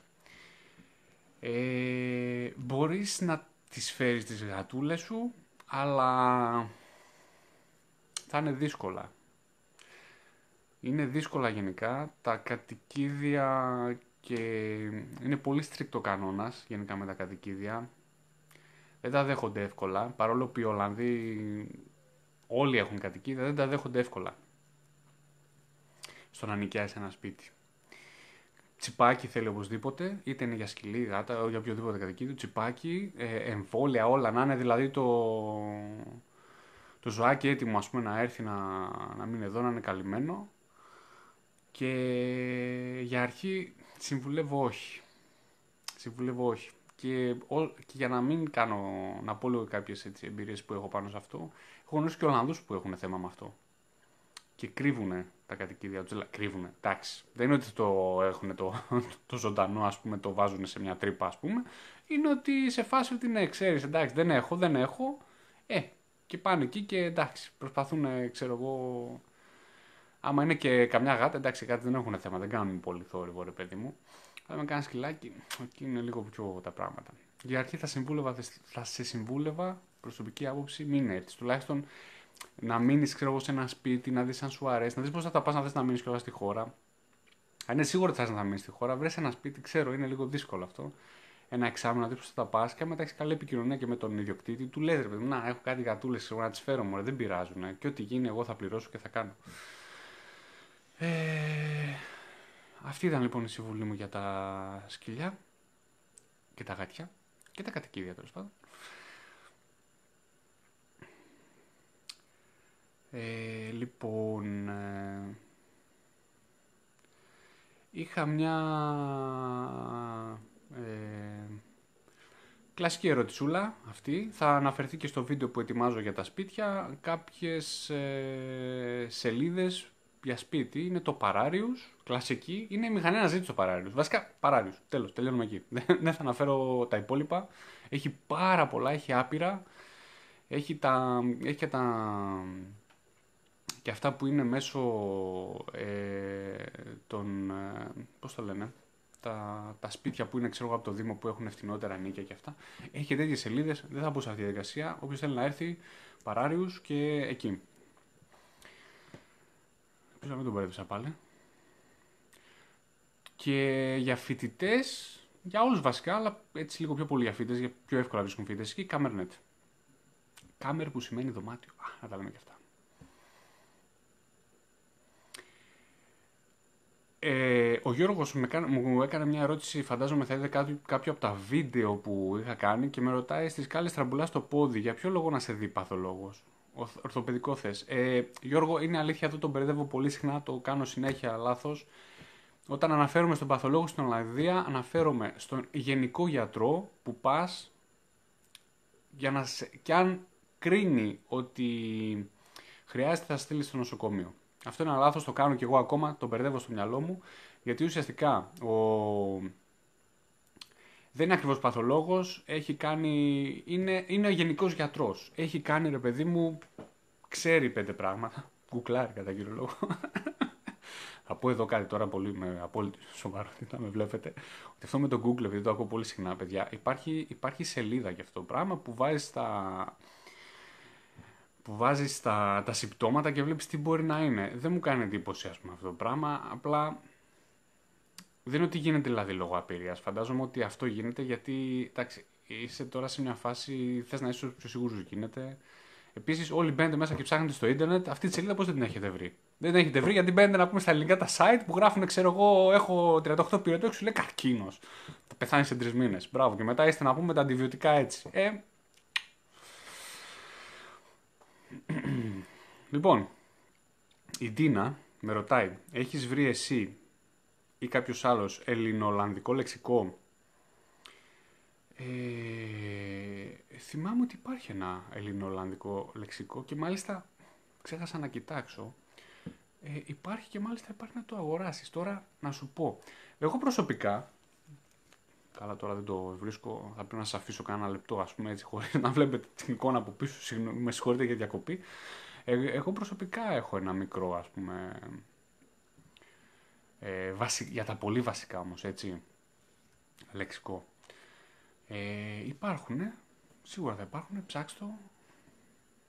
Ε, μπορείς να τις φέρεις τις γατούλες σου, αλλά θα είναι δύσκολα. Είναι δύσκολα γενικά. Τα κατοικίδια και είναι πολύ στρικτό κανόνας γενικά με τα κατοικίδια. Δεν τα δέχονται εύκολα, παρόλο που οι Ολλανδοί όλοι έχουν κατοικίδια, δεν τα δέχονται εύκολα στο να νοικιάσει ένα σπίτι. Τσιπάκι θέλει οπωσδήποτε, είτε είναι για σκυλί, γάτα, για οποιοδήποτε κατοικίδιο, τσιπάκι, ε, εμβόλια, όλα, να είναι δηλαδή το, το ζωάκι έτοιμο, ας πούμε, να έρθει να, να μείνει εδώ, να είναι καλυμμένο. Και για αρχή συμβουλεύω όχι. Συμβουλεύω όχι. Και, ο, και για να μην κάνω, να πω λίγο κάποιες έτσι, εμπειρίες που έχω πάνω σε αυτό, έχω γνωρίσει και Ολλανδούς που έχουν θέμα με αυτό. Και κρύβουνε τα κατοικίδια τους, κρύβουνε, εντάξει. Δεν είναι ότι το έχουν το, το ζωντανό, ας πούμε, το βάζουν σε μια τρύπα, ας πούμε. Είναι ότι σε φάση ότι ναι, ξέρεις, εντάξει, δεν έχω, δεν έχω. Ε, και πάνε εκεί και εντάξει, προσπαθούν, ξέρω εγώ. Άμα είναι και καμιά γάτα, εντάξει, κάτι δεν έχουν θέμα, δεν κάνουν πολύ θόρυβο, ρε παιδί μου. Αλλά με κάνει σκυλάκι, εκεί είναι λίγο πιο τα πράγματα. Για αρχή θα, συμβούλευα, θα σε συμβούλευα, προσωπική άποψη, μην έρθεις. Τουλάχιστον να μείνει, ξέρω εγώ, σε ένα σπίτι, να δει αν σου αρέσει, να δει πώ θα τα πα, να θε να μείνει κιόλα στη χώρα. Αν είναι σίγουρο ότι θε να μείνει στη χώρα, βρει ένα σπίτι, ξέρω, είναι λίγο δύσκολο αυτό. Ένα εξάμεινο να δει πώ θα τα πα και μετά έχει καλή επικοινωνία και με τον ιδιοκτήτη. Του λε, ρε παιδί, να έχω κάτι γατούλε, να τι φέρω μου, δεν πειράζουν. Και ό,τι γίνει, εγώ θα πληρώσω και θα κάνω. Ε, αυτή ήταν λοιπόν η συμβουλή μου για τα σκυλιά και τα γατιά και τα κατοικίδια, τέλος πάντων. Ε, λοιπόν, ε, είχα μια ε, κλασική ερωτησούλα αυτή. Θα αναφερθεί και στο βίντεο που ετοιμάζω για τα σπίτια. Κάποιες ε, σελίδες για σπίτι είναι το Pararius, κλασική. Είναι η μηχανή αναζήτηση το Pararius. Βασικά, Pararius. Τέλος, τελειώνουμε εκεί. Δεν θα αναφέρω τα υπόλοιπα. Έχει πάρα πολλά, έχει άπειρα. Έχει, τα, έχει και τα... και αυτά που είναι μέσω ε, των, ε, πώς το λένε, τα, τα σπίτια που είναι, ξέρω εγώ, από το Δήμο που έχουν ευθυνότερα νίκια και αυτά. Έχει και τέτοιες σελίδες, δεν θα μπω σε αυτή τη διαδικασία. Όποιος θέλει να έρθει, Pararius και εκεί. Πίσω να μην τον μπερδεύσα πάλι. Και για φοιτητές, για όλους βασικά, αλλά έτσι λίγο πιο πολύ για φοιτητές, για πιο εύκολα βρίσκουν φοιτητές, εκεί Camernet. Κάμερ που σημαίνει δωμάτιο. Α, να τα λέμε και αυτά. Ε, ο Γιώργος μου έκανε μια ερώτηση, φαντάζομαι θα είδε κάποιο, κάποιο από τα βίντεο που είχα κάνει και με ρωτάει στις σκάλες τραμπουλά στο πόδι, για ποιο λόγο να σε δει παθολόγος, ορθοπαιδικό θες. Ε, Γιώργο, είναι αλήθεια, αυτό το μπερδεύω πολύ συχνά, το κάνω συνέχεια λάθος. Όταν αναφέρομαι στον παθολόγο στην Ολλανδία, αναφέρομαι στον γενικό γιατρό που πας για να σε, και αν κρίνει ότι χρειάζεται θα στείλει στο νοσοκομείο. Αυτό είναι ένα λάθος, το κάνω και εγώ ακόμα, το μπερδεύω στο μυαλό μου, γιατί ουσιαστικά ο... δεν είναι ακριβώς παθολόγος, έχει κάνει... είναι, είναι ο γενικός γιατρός. Έχει κάνει, ρε παιδί μου, ξέρει πέντε πράγματα, γκουκλάρει κατά κύριο λόγο. Θα πω εδώ κάτι τώρα πολύ με απόλυτη σοβαρότητα, με βλέπετε, ότι αυτό με το Google, επειδή το ακούω πολύ συχνά, παιδιά, υπάρχει, υπάρχει σελίδα για αυτό το πράγμα που βάζεις τα... που βάζεις τα, τα συμπτώματα και βλέπεις τι μπορεί να είναι. Δεν μου κάνει εντύπωση, ας πούμε, αυτό το πράγμα, απλά δεν είναι ότι γίνεται δηλαδή λόγω απειρίας. Φαντάζομαι ότι αυτό γίνεται γιατί, εντάξει, είσαι τώρα σε μια φάση, θες να είσαι όσο πιο σίγουρος γίνεται. Επίσης, όλοι μπαίνετε μέσα και ψάχνετε στο ίντερνετ, αυτή τη σελίδα πώς δεν την έχετε βρει. Δεν την έχετε βρει γιατί μπαίνετε να πούμε στα ελληνικά τα site που γράφουν, ξέρω εγώ, έχω τριάντα οκτώ πυρετό και σου λέει καρκίνος. Θα πεθάνει σε τρεις μήνες. Μπράβο. Και μετά είστε να πούμε τα αντιβιωτικά έτσι. Ε, Λοιπόν, η Ντίνα με ρωτάει, έχεις βρει εσύ ή κάποιος άλλος ελληνοολλανδικό λεξικό? Ε, θυμάμαι ότι υπάρχει ένα ελληνοολλανδικό λεξικό και μάλιστα ξέχασα να κοιτάξω. Ε, υπάρχει και μάλιστα υπάρχει να το αγοράσεις. Τώρα να σου πω, εγώ προσωπικά, καλά τώρα δεν το βρίσκω, θα πρέπει να σας αφήσω κάνα λεπτό, ας πούμε, έτσι, χωρίς να βλέπετε την εικόνα από πίσω, συγγνώμη, με συγχωρείτε για διακοπή. Ε, εγώ προσωπικά έχω ένα μικρό, ας πούμε, ε, βασι... για τα πολύ βασικά όμως, έτσι, λεξικό. Ε, υπάρχουν, σίγουρα θα υπάρχουν, ψάξτε το.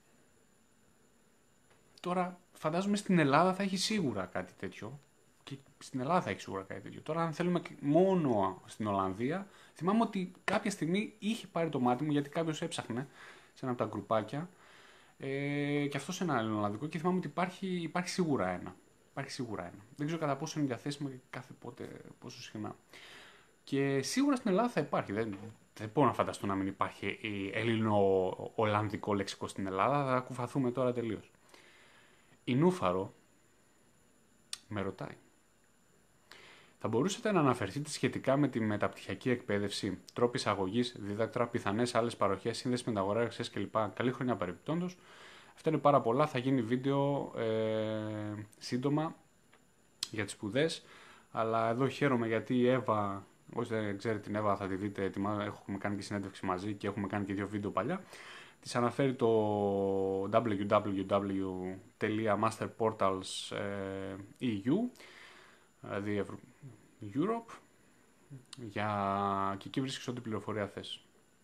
Τώρα, φαντάζομαι στην Ελλάδα θα έχει σίγουρα κάτι τέτοιο. Και στην Ελλάδα θα έχει σίγουρα κάτι τέτοιο. Τώρα, αν θέλουμε μόνο στην Ολλανδία, θυμάμαι ότι κάποια στιγμή είχε πάρει το μάτι μου γιατί κάποιο έψαχνε σε ένα από τα γκρουπάκια. Ε, και αυτό σε ένα Ολλανδικό και θυμάμαι ότι υπάρχει, υπάρχει σίγουρα ένα. Υπάρχει σίγουρα ένα. Δεν ξέρω κατά πόσο είναι διαθέσιμο και κάθε πότε, πόσο συχνά. Και σίγουρα στην Ελλάδα θα υπάρχει. Δεν, δεν μπορώ να φανταστώ να μην υπάρχει ελληνο-ολλανδικό λεξικό στην Ελλάδα. Θα κουφαθούμε τώρα τελείως. Η Νούφαρο με ρωτάει. Θα μπορούσατε να αναφερθείτε σχετικά με τη μεταπτυχιακή εκπαίδευση, τρόποι εισαγωγής, δίδακτρα, πιθανές άλλες παροχές, σύνδεση με τα αγορά εργασίας κλπ. Καλή χρονιά παρεμπιπτόντως. Αυτά είναι πάρα πολλά. Θα γίνει βίντεο ε, σύντομα για τις σπουδές. Αλλά εδώ χαίρομαι γιατί η Εύα, όσοι δεν ξέρετε την Εύα θα τη δείτε, έχουμε κάνει και συνέντευξη μαζί και έχουμε κάνει και δύο βίντεο παλιά. Της αναφέρει το double-u double-u double-u τελεία masterportals τελεία ι γιου, δηλαδή Europe, για... και εκεί βρίσκεις ό,τι πληροφορία θες.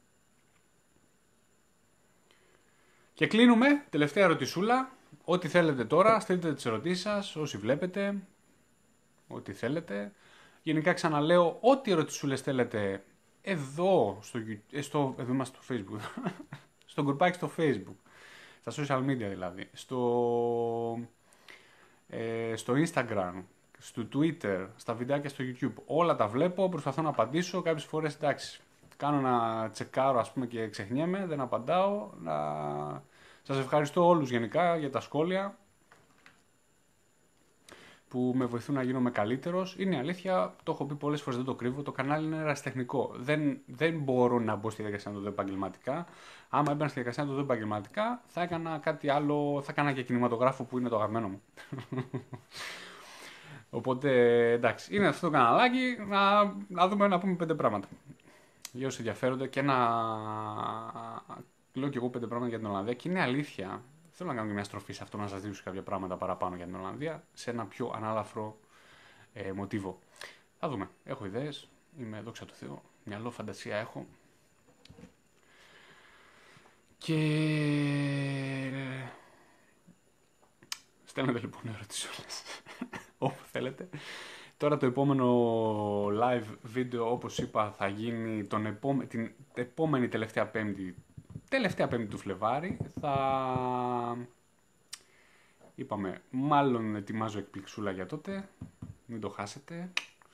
Και κλείνουμε, τελευταία ερωτησούλα. Ό,τι θέλετε τώρα, στείλτε τις ερωτήσεις σας, όσοι βλέπετε, ό,τι θέλετε. Γενικά ξαναλέω, ό,τι ερωτησούλες θέλετε εδώ, στο, στο, εδώ είμαστε στο Facebook, στο γκρουπάκι στο Facebook, στα social media δηλαδή, στο, ε, στο Instagram, στο Twitter, στα βιντεάκια στο YouTube. Όλα τα βλέπω, προσπαθώ να απαντήσω. Κάποιες φορές, εντάξει, κάνω ένα τσεκάρο ας πούμε και ξεχνιέμαι, δεν απαντάω. Να... Σας ευχαριστώ όλους γενικά για τα σχόλια που με βοηθούν να γίνομαι καλύτερος. Είναι αλήθεια, το έχω πει πολλές φορές, δεν το κρύβω, το κανάλι είναι ερασιτεχνικό. Δεν, δεν μπορώ να μπω στη διαδικασία να το δω επαγγελματικά. Άμα έμπαινα στη διαδικασία να το δω επαγγελματικά, θα έκανα κάτι άλλο, θα έκανα και κινηματογράφο που είναι το αγαπημένο μου. Οπότε, εντάξει, είναι αυτό το καναλάκι, να, να δούμε, να πούμε πέντε πράγματα. Για όσοι ενδιαφέρονται και να... Λέω και εγώ πέντε πράγματα για την Ολλανδία και είναι αλήθεια. Θέλω να κάνω και μια στροφή σε αυτό, να σας δείξω κάποια πράγματα παραπάνω για την Ολλανδία, σε ένα πιο ανάλαφρο ε, μοτίβο. Θα δούμε. Έχω ιδέες, είμαι δόξα τω Θεώ, μυαλό, φαντασία έχω. Και... Στέλνετε λοιπόν ερωτήσεις όλες, όπου θέλετε. Τώρα το επόμενο live βίντεο, όπως είπα, θα γίνει τον επόμε... την επόμενη τελευταία πέμπτη, τελευταία πέμπτη του Φλεβάρι. Θα... Είπαμε, μάλλον ετοιμάζω εκπληξούλα για τότε, μην το χάσετε.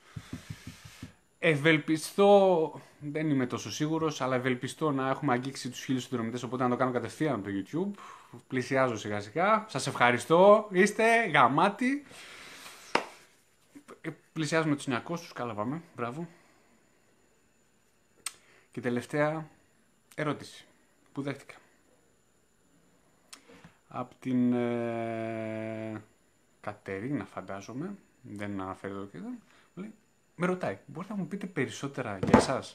Ευελπιστώ, δεν είμαι τόσο σίγουρος, αλλά ευελπιστώ να έχουμε αγγίξει τους χίλιους συνδρομητές, οπότε να το κάνω κατευθείαν από το YouTube. Πλησιάζω σιγά σιγά. Σας ευχαριστώ, είστε γαμάτοι. Πλησιάζουμε τους εννιακόσιους, καλά πάμε, μπράβο. Και τελευταία ερώτηση που δέχτηκα. Από την ε, Κατερίνα φαντάζομαι, δεν αναφέρει εδώ και εδώ, λέει, με ρωτάει, μπορείτε να μου πείτε περισσότερα για εσάς?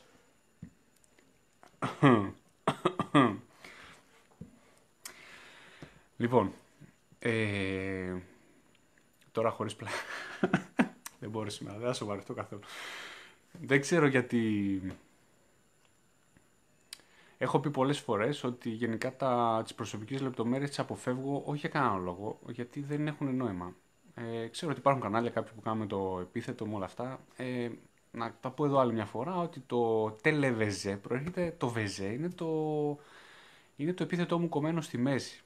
Λοιπόν, ε, τώρα χωρίς πλάκα, δεν μπορώ σήμερα, δεν θα σοβαρευτώ καθόλου. Δεν ξέρω γιατί... Έχω πει πολλές φορές ότι γενικά τα, τις προσωπικές λεπτομέρειες τις αποφεύγω, όχι για κανέναν λόγο, γιατί δεν έχουν νόημα. Ε, ξέρω ότι υπάρχουν κανάλια κάποιοι που κάνουν το επίθετο με όλα αυτά. Ε, να τα πω εδώ άλλη μια φορά ότι το τελεβεζέ προέρχεται, το βεζέ είναι το, είναι το επίθετό μου κομμένο στη μέση.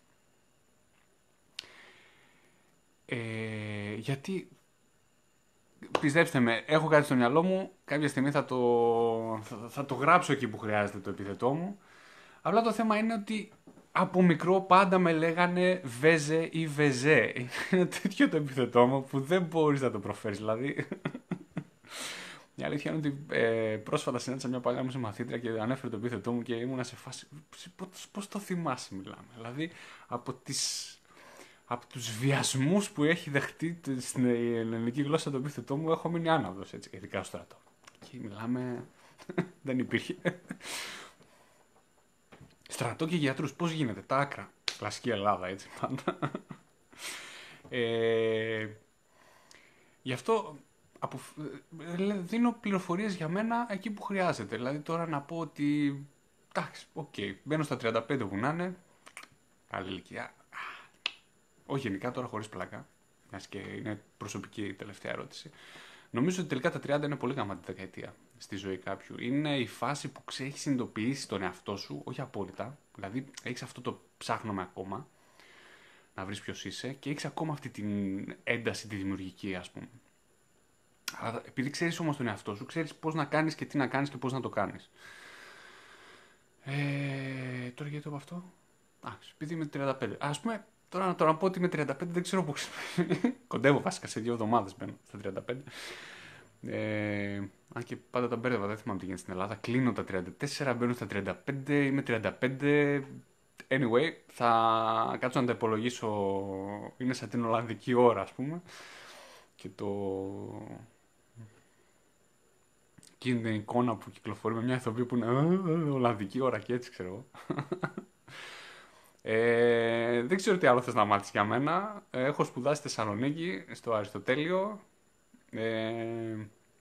Ε, γιατί, πιστέψτε με, έχω κάτι στο μυαλό μου, κάποια στιγμή θα το, θα, θα το γράψω εκεί που χρειάζεται το επίθετό μου. Απλά το θέμα είναι ότι από μικρό πάντα με λέγανε βέζε ή βεζέ. Είναι τέτοιο το επίθετό μου που δεν μπορείς να το προφέρεις. Δηλαδή, η αλήθεια είναι ότι ε, πρόσφατα συνάντησα μια παλιά μου συμμαθήτρια και ανέφερε το επίθετό μου και ήμουνα σε φάση. Πώς, πώς το θυμάσαι, μιλάμε. Δηλαδή, από, τις, από τους βιασμούς που έχει δεχτεί στην ελληνική γλώσσα το επίθετό μου, έχω μείνει άναυδος, έτσι, ειδικά στο στρατό. Και μιλάμε. Δεν υπήρχε. Στρατό και γιατρούς, πώς γίνεται, τα άκρα. Κλασική Ελλάδα, έτσι πάντα. Ε, γι' αυτό απο, δίνω πληροφορίες για μένα εκεί που χρειάζεται. Δηλαδή τώρα να πω ότι, εντάξει, οκ, okay, μπαίνω στα τριάντα πέντε που να είναι, καλή ηλικία. Όχι γενικά τώρα χωρίς πλάκα. μιας και είναι προσωπική η τελευταία ερώτηση. Νομίζω ότι τελικά τα τριάντα είναι πολύ γαμάτη δεκαετία στη ζωή κάποιου. Είναι η φάση που έχει συνειδητοποιήσει τον εαυτό σου, όχι απόλυτα. Δηλαδή, έχει αυτό το ψάχνομαι ακόμα, να βρεις ποιος είσαι, και έχεις ακόμα αυτή την ένταση τη δημιουργική, ας πούμε. Αλλά επειδή ξέρεις όμως τον εαυτό σου, ξέρεις πώς να κάνεις και τι να κάνεις και πώς να το κάνεις. Ε, τώρα γιατί το είπα αυτό. Α, επειδή είμαι τριάντα πέντε. Ας πούμε, τώρα να το πω ότι είμαι τριάντα πέντε δεν ξέρω πώς. Κοντεύω βασικά, σε δύο εβδομάδες μπαίνω στα τριάντα πέντε. Ε, αν και πάντα τα μπέρδευα, δεν θυμάμαι τι γίνεται στην Ελλάδα. Κλείνω τα τριάντα τέσσερα, μπαίνω στα τριάντα πέντε, είμαι τριάντα πέντε. Anyway, θα κάτσω να τα υπολογίσω. Είναι σαν την Ολλανδική ώρα, ας πούμε. Και το. Και είναι η εικόνα που κυκλοφορεί με μια ηθοποιή που είναι Ολλανδική ώρα και έτσι, ξέρω εγώ. Ε, δεν ξέρω τι άλλο θες να μάθεις για μένα. Ε, έχω σπουδάσει στη Θεσσαλονίκη, στο Αριστοτέλειο. Ε,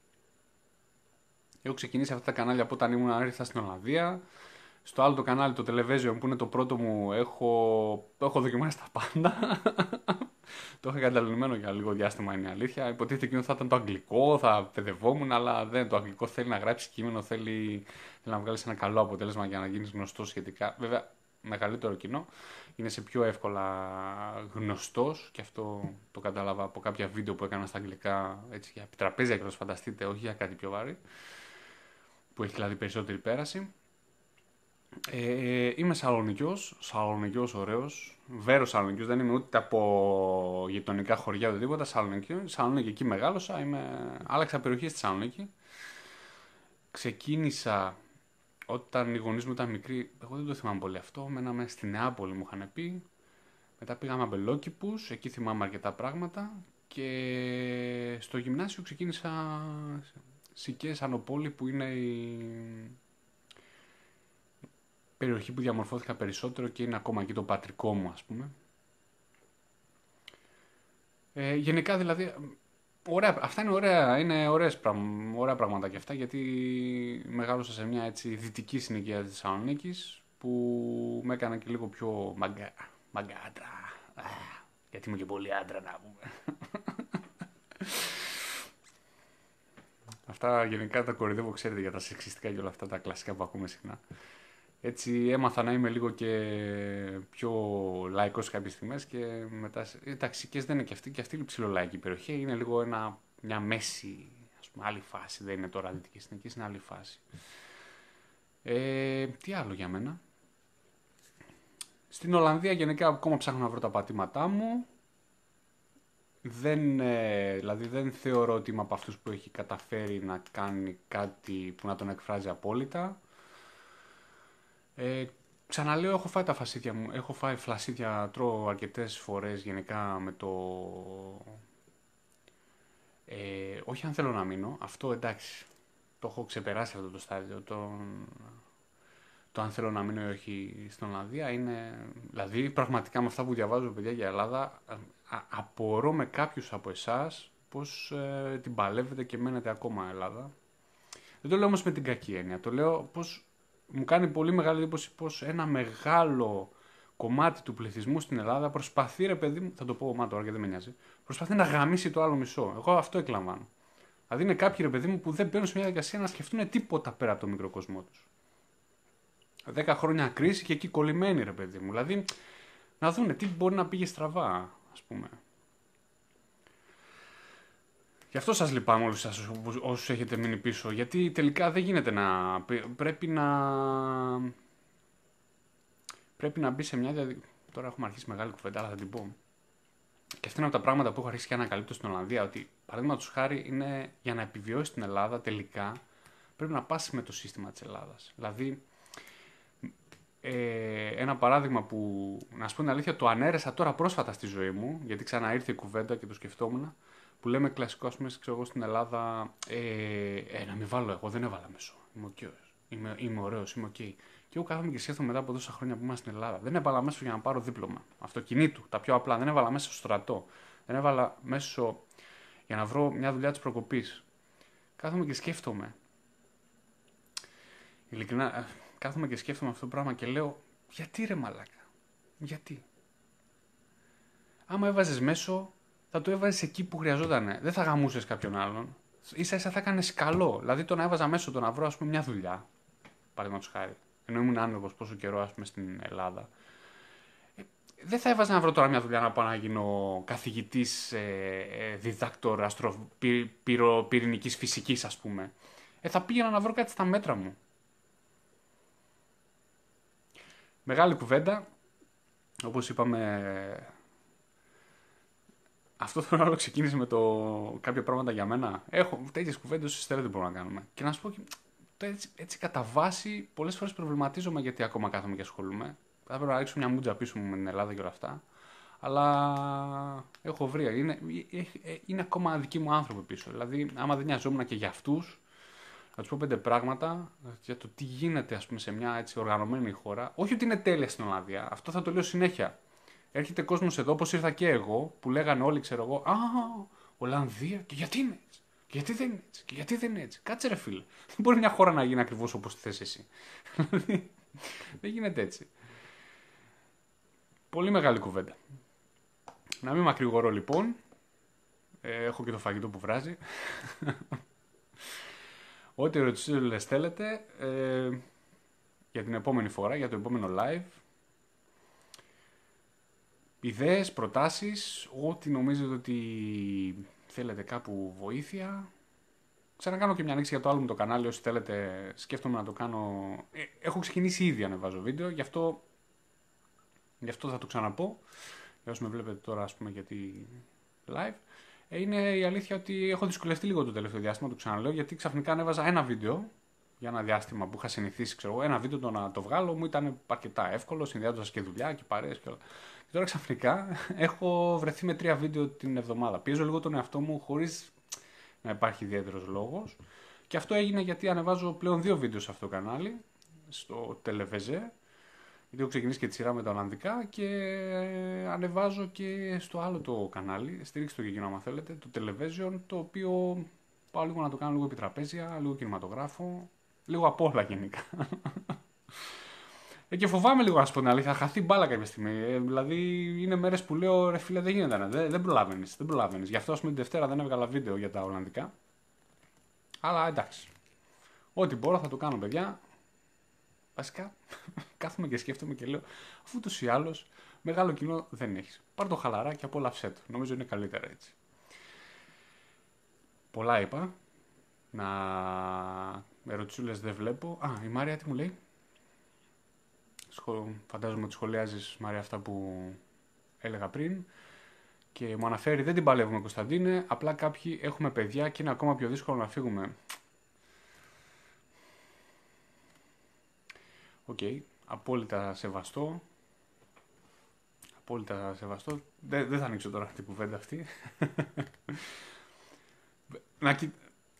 έχω ξεκινήσει αυτά τα κανάλια από όταν ήμουν ήρθα στην Ολλανδία. Στο άλλο το κανάλι, το Television, που είναι το πρώτο μου, έχω, έχω δοκιμάσει τα πάντα. Το είχα καταλημμένο για λίγο διάστημα, είναι η αλήθεια. Υποτίθεται εκείνο θα ήταν το αγγλικό, θα παιδευόμουν, αλλά δεν. Το αγγλικό θέλει να γράψει κείμενο, θέλει, θέλει να βγάλει ένα καλό αποτέλεσμα για να γίνει γνωστό σχετικά. Βέβαια, μεγαλύτερο κοινό είναι σε πιο εύκολα γνωστός, και αυτό το κατάλαβα από κάποια βίντεο που έκανα στα αγγλικά, έτσι, για τραπέζια, και το φανταστείτε, όχι για κάτι πιο βαρύ, που έχει δηλαδή περισσότερη πέραση. Ε, είμαι Σαλονικιός, Σαλονικιός ωραίος, Βέρος Σαλονικιός, δεν είμαι ούτε από γειτονικά χωριά ούτε τίποτα, Σαλονίκη, Σαλονίκη, εκεί μεγάλωσα, είμαι... άλλαξα περιοχή στη Σαλονίκη. Ξεκίνησα όταν οι γονείς μου ήταν μικροί, εγώ δεν το θυμάμαι πολύ αυτό, μέναμε στη Νεάπολη, μου είχαν πει. Μετά πήγαμε Αμπελόκηπους, εκεί θυμάμαι αρκετά πράγματα, και στο γυμνάσιο ξεκίνησα Σικές Ανοπόλη, που είναι η περιοχή που διαμορφώθηκα περισσότερο και είναι ακόμα εκεί το πατρικό μου, ας πούμε. Ε, γενικά δηλαδή, ωραία, αυτά είναι ωραία, είναι ωραίες, ωραία πράγματα και αυτά, γιατί μεγάλωσα σε μια έτσι δυτική συνοικία της Θεσσαλονίκης, που με έκανα και λίγο πιο μαγκα, μαγκάτρα, γιατί είμαι και πολύ άντρα, να πούμε. Αυτά γενικά τα κορυδεύω, ξέρετε, για τα σεξιστικά και όλα αυτά τα κλασικά που ακούμε συχνά. Έτσι έμαθα να είμαι λίγο και πιο λαϊκός κάποιες στιγμές, και μετά. Εντάξει, και δεν είναι και αυτή, και αυτή η ψιλολαϊκή περιοχή είναι λίγο ένα, μια μέση, ας πούμε, άλλη φάση. Δεν είναι τώρα δυτική συνοικία, είναι άλλη φάση. Ε, τι άλλο για μένα. Στην Ολλανδία γενικά ακόμα ψάχνω να βρω τα πατήματά μου. Δεν, ε, δηλαδή δεν θεωρώ ότι είμαι από αυτούς που έχει καταφέρει να κάνει κάτι που να τον εκφράζει απόλυτα. Ε, ξαναλέω, έχω φάει τα φασίδια μου, έχω φάει φλασίδια, τρώω αρκετές φορές γενικά με το... Ε, όχι αν θέλω να μείνω, αυτό εντάξει, το έχω ξεπεράσει αυτό το στάδιο, το, το αν θέλω να μείνω ή όχι στην Ολλανδία είναι... Δηλαδή πραγματικά με αυτά που διαβάζω, παιδιά, για Ελλάδα, α, απορώ με κάποιους από εσάς πώς ε, την παλεύετε και μένετε ακόμα Ελλάδα. Δεν το λέω όμως με την κακή έννοια, το λέω πως... Μου κάνει πολύ μεγάλη εντύπωση πως ένα μεγάλο κομμάτι του πληθυσμού στην Ελλάδα προσπαθεί, ρε παιδί μου, θα το πω μα τώρα γιατί δεν με νοιάζει, προσπαθεί να γαμίσει το άλλο μισό. Εγώ αυτό εκλαμβάνω. Δηλαδή είναι κάποιοι, ρε παιδί μου, που δεν μπαίνουν σε μια διαδικασία να σκεφτούν τίποτα πέρα από το μικροκοσμό τους. Δέκα χρόνια κρίση και εκεί κολλημένοι, ρε παιδί μου. Δηλαδή να δούνε τι μπορεί να πήγε στραβά, ας πούμε. Γι' αυτό σας λυπάμαι όλους σας όσους έχετε μείνει πίσω, γιατί τελικά δεν γίνεται να... Πρέπει να... Πρέπει να μπει σε μια διαδικασία... Τώρα έχουμε αρχίσει μεγάλη κουβέντα, αλλά θα την πω. Και αυτά είναι από τα πράγματα που έχω αρχίσει και ανακαλύπτω στην Ολλανδία, ότι παραδείγματος χάρη είναι για να επιβιώσει στην Ελλάδα τελικά πρέπει να πάσει με το σύστημα της Ελλάδας. Δηλαδή, ε, ένα παράδειγμα που, να σου πω την αλήθεια, το ανέρεσα τώρα πρόσφατα στη ζωή μου, γιατί ξαναήρθε η κουβέντα και το σκεφτόμουν. Που λέμε κλασικό, ας πούμε, ξέρω εγώ στην Ελλάδα, ε, ε, να μην βάλω εγώ, δεν έβαλα μέσο. Είμαι οκ. Είμαι, είμαι ωραίος, είμαι οκ. Okay. Και εγώ κάθομαι και σκέφτομαι μετά από τόσα χρόνια που ήμουν στην Ελλάδα. Δεν έβαλα μέσο για να πάρω δίπλωμα αυτοκινήτου, τα πιο απλά. Δεν έβαλα μέσο στο στρατό. Δεν έβαλα μέσο για να βρω μια δουλειά της προκοπής. Κάθομαι και σκέφτομαι. Ειλικρινά, κάθομαι και σκέφτομαι αυτό το πράγμα και λέω, γιατί ρε μαλάκα, γιατί. Άμα έβαζες μέσο, θα το έβαζες εκεί που χρειαζόταν. Δεν θα γαμούσες κάποιον άλλον. Ίσα ίσα θα έκανε καλό. Δηλαδή το να έβαζα μέσω το να βρω ας πούμε, μια δουλειά. Παραδείγματος χάρη. Ενώ ήμουν άνεργος πόσο καιρό ας πούμε, στην Ελλάδα. Ε, δεν θα έβαζα να βρω τώρα μια δουλειά να πάω να γίνω καθηγητής, ε, ε, διδάκτορ αστρο, πυ, πυρο, πυρηνικής φυσικής ας πούμε. Ε, θα πήγαινα να βρω κάτι στα μέτρα μου. Μεγάλη κουβέντα. Όπως είπαμε, αυτό το άλλο ξεκίνησε με το κάποια πράγματα για μένα. Έχω τέτοιες κουβέντες όσες θέλετε μπορούμε να κάνουμε. Και να σου πω έτσι, έτσι κατά βάση, πολλές φορές προβληματίζομαι γιατί ακόμα κάθομαι και ασχολούμαι. Θα πρέπει να ρίξω μια μούτζα πίσω μου με την Ελλάδα και όλα αυτά. Αλλά έχω βρει. Είναι, είναι ακόμα δικοί μου άνθρωποι πίσω. Δηλαδή, άμα δεν νοιαζόμουν και για αυτούς, να του πω πέντε πράγματα για το τι γίνεται ας πούμε, σε μια έτσι, οργανωμένη χώρα. Όχι ότι είναι τέλεια στην Ολλανδία. Αυτό θα το λέω συνέχεια. Έρχεται κόσμος εδώ, όπως ήρθα και εγώ, που λέγανε όλοι, ξέρω εγώ, Α, Ολλανδία, και γιατί είναι έτσι. Και γιατί δεν είναι έτσι. Και γιατί δεν είναι έτσι. Κάτσε ρε φίλε. Δεν μπορεί μια χώρα να γίνει ακριβώς όπως τη θες εσύ. Δεν γίνεται έτσι. Πολύ μεγάλη κουβέντα. Να μην μακρηγορώ λοιπόν. Ε, έχω και το φαγητό που βράζει. Ό,τι ερωτήσεις θέλετε ε, για την επόμενη φορά, για το επόμενο live. Ιδέες, προτάσεις, ό,τι νομίζετε ότι θέλετε κάπου βοήθεια. Ξανακάνω και μια ανοίξη για το άλλο μου το κανάλι, όσοι θέλετε σκέφτομαι να το κάνω. Ε, έχω ξεκινήσει ήδη να ανεβάζω βίντεο, γι' αυτό, γι' αυτό θα το ξαναπώ. Για όσοι με βλέπετε τώρα ας πούμε γιατί live. Ε, είναι η αλήθεια ότι έχω δυσκολευτεί λίγο το τελευταίο διάστημα, το ξαναλέω, γιατί ξαφνικά ανέβαζα ένα βίντεο για ένα διάστημα που είχα συνηθίσει, ξέρω εγώ, ένα βίντεο το να το βγάλω μου ήταν αρκετά εύκολο, συνδυάζοντας και δουλειά και παρέες και όλα. Και τώρα ξαφνικά έχω βρεθεί με τρία βίντεο την εβδομάδα. Πιέζω λίγο τον εαυτό μου χωρίς να υπάρχει ιδιαίτερος λόγος. Και αυτό έγινε γιατί ανεβάζω πλέον δύο βίντεο σε αυτό το κανάλι, στο Τελεβεζέ. Γιατί έχω ξεκινήσει και τη σειρά με τα Ολλανδικά και ανεβάζω και στο άλλο το κανάλι. Στηρίξτε το και εκείνο άμα θέλετε, το Television, το οποίο πάω λίγο να το κάνω λίγο επιτραπέζια, λίγο κινηματογράφο, λίγο απ' όλα γενικά. Ε, και φοβάμαι λίγο να σου πω την αλήθεια, θα χαθεί μπάλα κάποια στιγμή. Ε, δηλαδή είναι μέρες που λέω ρε φίλε δεν γίνεται, ναι, δεν, δεν προλάβαινες, δεν προλάβαινες. Γι' αυτό ας πούμε την Δευτέρα δεν έβγαλα βίντεο για τα Ολλανδικά. Αλλά εντάξει, ό,τι μπορώ θα το κάνω παιδιά. Βασικά, κάθομαι και σκέφτομαι και λέω, αφού ούτως ή άλλως μεγάλο κοινό δεν έχεις. Πάρ' το χαλαρά και απόλαυσέ το. Νομίζω είναι καλύτερα έτσι. Πολλά είπα. Να ερωτησούλες δεν βλέπω. Α, η Μάρια τι μου λέει. Σχο... Φαντάζομαι ότι σχολιάζεις, Μάρια, αυτά που έλεγα πριν. Και μου αναφέρει, δεν την παλεύουμε Κωνσταντίνε, απλά κάποιοι έχουμε παιδιά και είναι ακόμα πιο δύσκολο να φύγουμε. Οκ, okay, απόλυτα σεβαστό. Απόλυτα σεβαστό. Δεν, δεν θα ανοίξω τώρα την κουβέντα αυτή. να κι...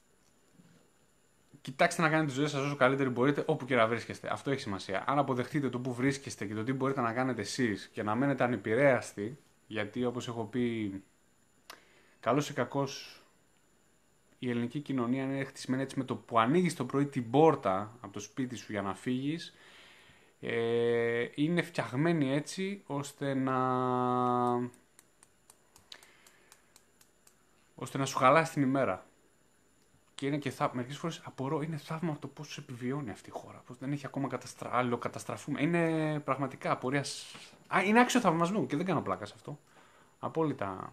Κοιτάξτε να κάνετε τη ζωή σας όσο καλύτερη μπορείτε όπου και να βρίσκεστε. Αυτό έχει σημασία. Αν αποδεχτείτε το που βρίσκεστε και το τι μπορείτε να κάνετε εσείς και να μένετε ανεπηρέαστοι, γιατί όπως έχω πει, καλώς ή κακώς η ελληνική κοινωνία είναι χτισμένη έτσι με το που ανοίγεις το πρωί την πόρτα από το σπίτι σου για να φύγεις. Ε, είναι φτιαγμένη έτσι ώστε να ώστε να σου χαλάσει την ημέρα και είναι και θα... μερικές φορές απορώ, είναι θαύμα το πώς επιβιώνει αυτή η χώρα, πώς δεν έχει ακόμα καταστρα... άλλο καταστραφούμε, είναι πραγματικά απορίας. Α, είναι άξιο θαυμασμού και δεν κάνω πλάκα σε αυτό, απόλυτα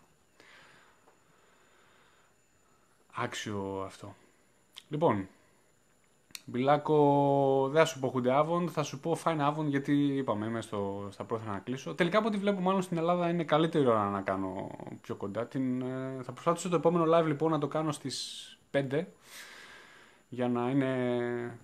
άξιο αυτό. Λοιπόν, Μπιλάκο, δεν θα σου πω Χουντεάβον, θα σου πω Fine Avon γιατί είπαμε είμαι στο, στα πρόθυρα να κλείσω. Τελικά από ό,τι βλέπω μάλλον στην Ελλάδα είναι καλύτερη ώρα να κάνω πιο κοντά. Την, ε, θα προσπαθήσω το επόμενο live λοιπόν να το κάνω στις πέντε για να είναι...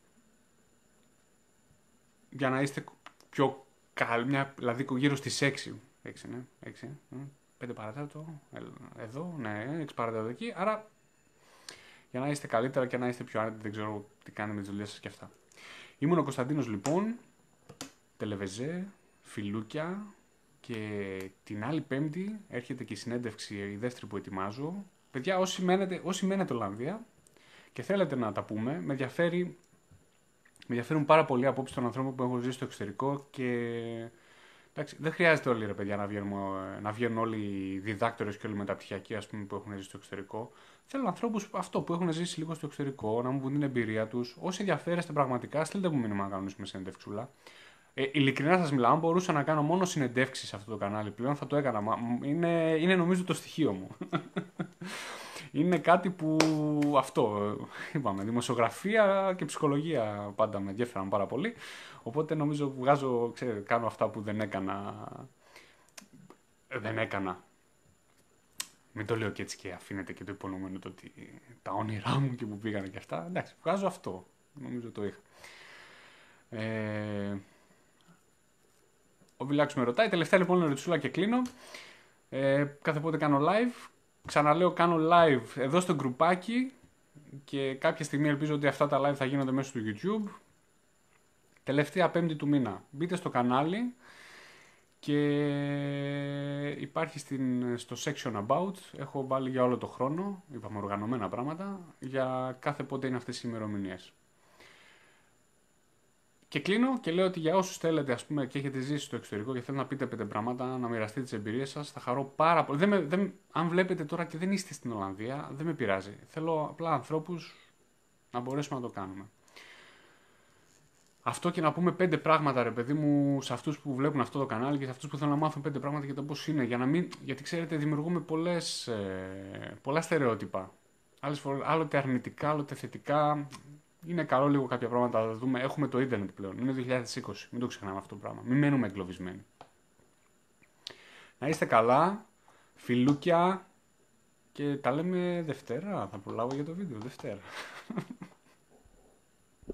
για να είστε πιο καλή, δηλαδή γύρω στις έξι. έξι, ναι, έξι, πέντε παρατέταρτο, εδώ, ναι, έξι παρατέταρτο εκεί, άρα... για να είστε καλύτερα και να είστε πιο άνετοι, δεν ξέρω τι κάνετε με τις δουλειές σας και αυτά. Ήμουν ο Κωνσταντίνος λοιπόν, Τελεβεζέ, φιλούκια και την άλλη Πέμπτη έρχεται και η συνέντευξη, η δεύτερη που ετοιμάζω. Παιδιά, όσοι μένετε, όσοι μένετε Ολλανδία και θέλετε να τα πούμε, με, ενδιαφέρει, με ενδιαφέρουν πάρα πολύ απόψεις των ανθρώπων που έχουν ζήσει στο εξωτερικό και Εντάξει, δεν χρειάζεται όλοι, ρε παιδιά, να, βγαίνουμε, να βγαίνουν όλοι οι διδάκτορες και όλοι οι μεταπτυχιακοί, ας πούμε, που έχουν ζήσει στο εξωτερικό. Θέλω ανθρώπους αυτό που έχουν ζήσει λίγο στο εξωτερικό, να μου πούν την εμπειρία τους. Όσοι ενδιαφέρεστε πραγματικά, στείλτε μου μήνυμα να κάνουμε συνεντεύξουλα. Ε, ειλικρινά σας μιλάω, αν μπορούσα να κάνω μόνο συνεντεύξεις σε αυτό το κανάλι πλέον, θα το έκανα. Μα, είναι, είναι νομίζω το στοιχείο μου. Είναι κάτι που αυτό, είπαμε, δημοσιογραφία και ψυχολογία πάντα με ενδιαφέραν πάρα πολύ. Οπότε νομίζω βγάζω, ξέρετε, κάνω αυτά που δεν έκανα. Δεν έκανα. Μην το λέω και έτσι και αφήνετε και το υπονοούμενο το ότι τα όνειρά μου και που πήγανε και αυτά. Εντάξει, βγάζω αυτό. Νομίζω το είχα. Ε, ο Βιλάξου με ρωτάει. Τελευταία λοιπόν ερωτησούλα και κλείνω. Ε, κάθε πότε κάνω live. Ξαναλέω, κάνω live εδώ στο γκρουπάκι και κάποια στιγμή ελπίζω ότι αυτά τα live θα γίνονται μέσω του YouTube. Τελευταία πέμπτη του μήνα. Μπείτε στο κανάλι και υπάρχει στην, στο section about. Έχω βάλει για όλο το χρόνο, είπαμε οργανωμένα πράγματα, για κάθε πότε είναι αυτές οι ημερομηνίες. Και κλείνω και λέω ότι για όσους θέλετε, ας πούμε, και έχετε ζήσει στο εξωτερικό και θέλετε να πείτε πέντε πράγματα, να μοιραστείτε τις εμπειρίες σας, θα χαρώ πάρα πολύ. Δεν με, δεν, αν βλέπετε τώρα και δεν είστε στην Ολλανδία, δεν με πειράζει. Θέλω απλά ανθρώπους να μπορέσουμε να το κάνουμε. Αυτό και να πούμε πέντε πράγματα, ρε παιδί μου, σε αυτούς που βλέπουν αυτό το κανάλι και σε αυτούς που θέλουν να μάθουν πέντε πράγματα για το πώς είναι. Για να μην, γιατί ξέρετε, δημιουργούμε πολλές, ε, πολλά στερεότυπα. Άλλες φορές, άλλοτε αρνητικά, άλλοτε θετικά. Είναι καλό λίγο κάποια πράγματα να τα δούμε. Έχουμε το ίντερνετ πλέον. Είναι δύο χιλιάδες είκοσι. Μην το ξεχνάμε αυτό το πράγμα. Μην μένουμε εγκλωβισμένοι. Να είστε καλά. Φιλούκια. Και τα λέμε Δευτέρα. Θα προλάβω για το βίντεο. Δευτέρα.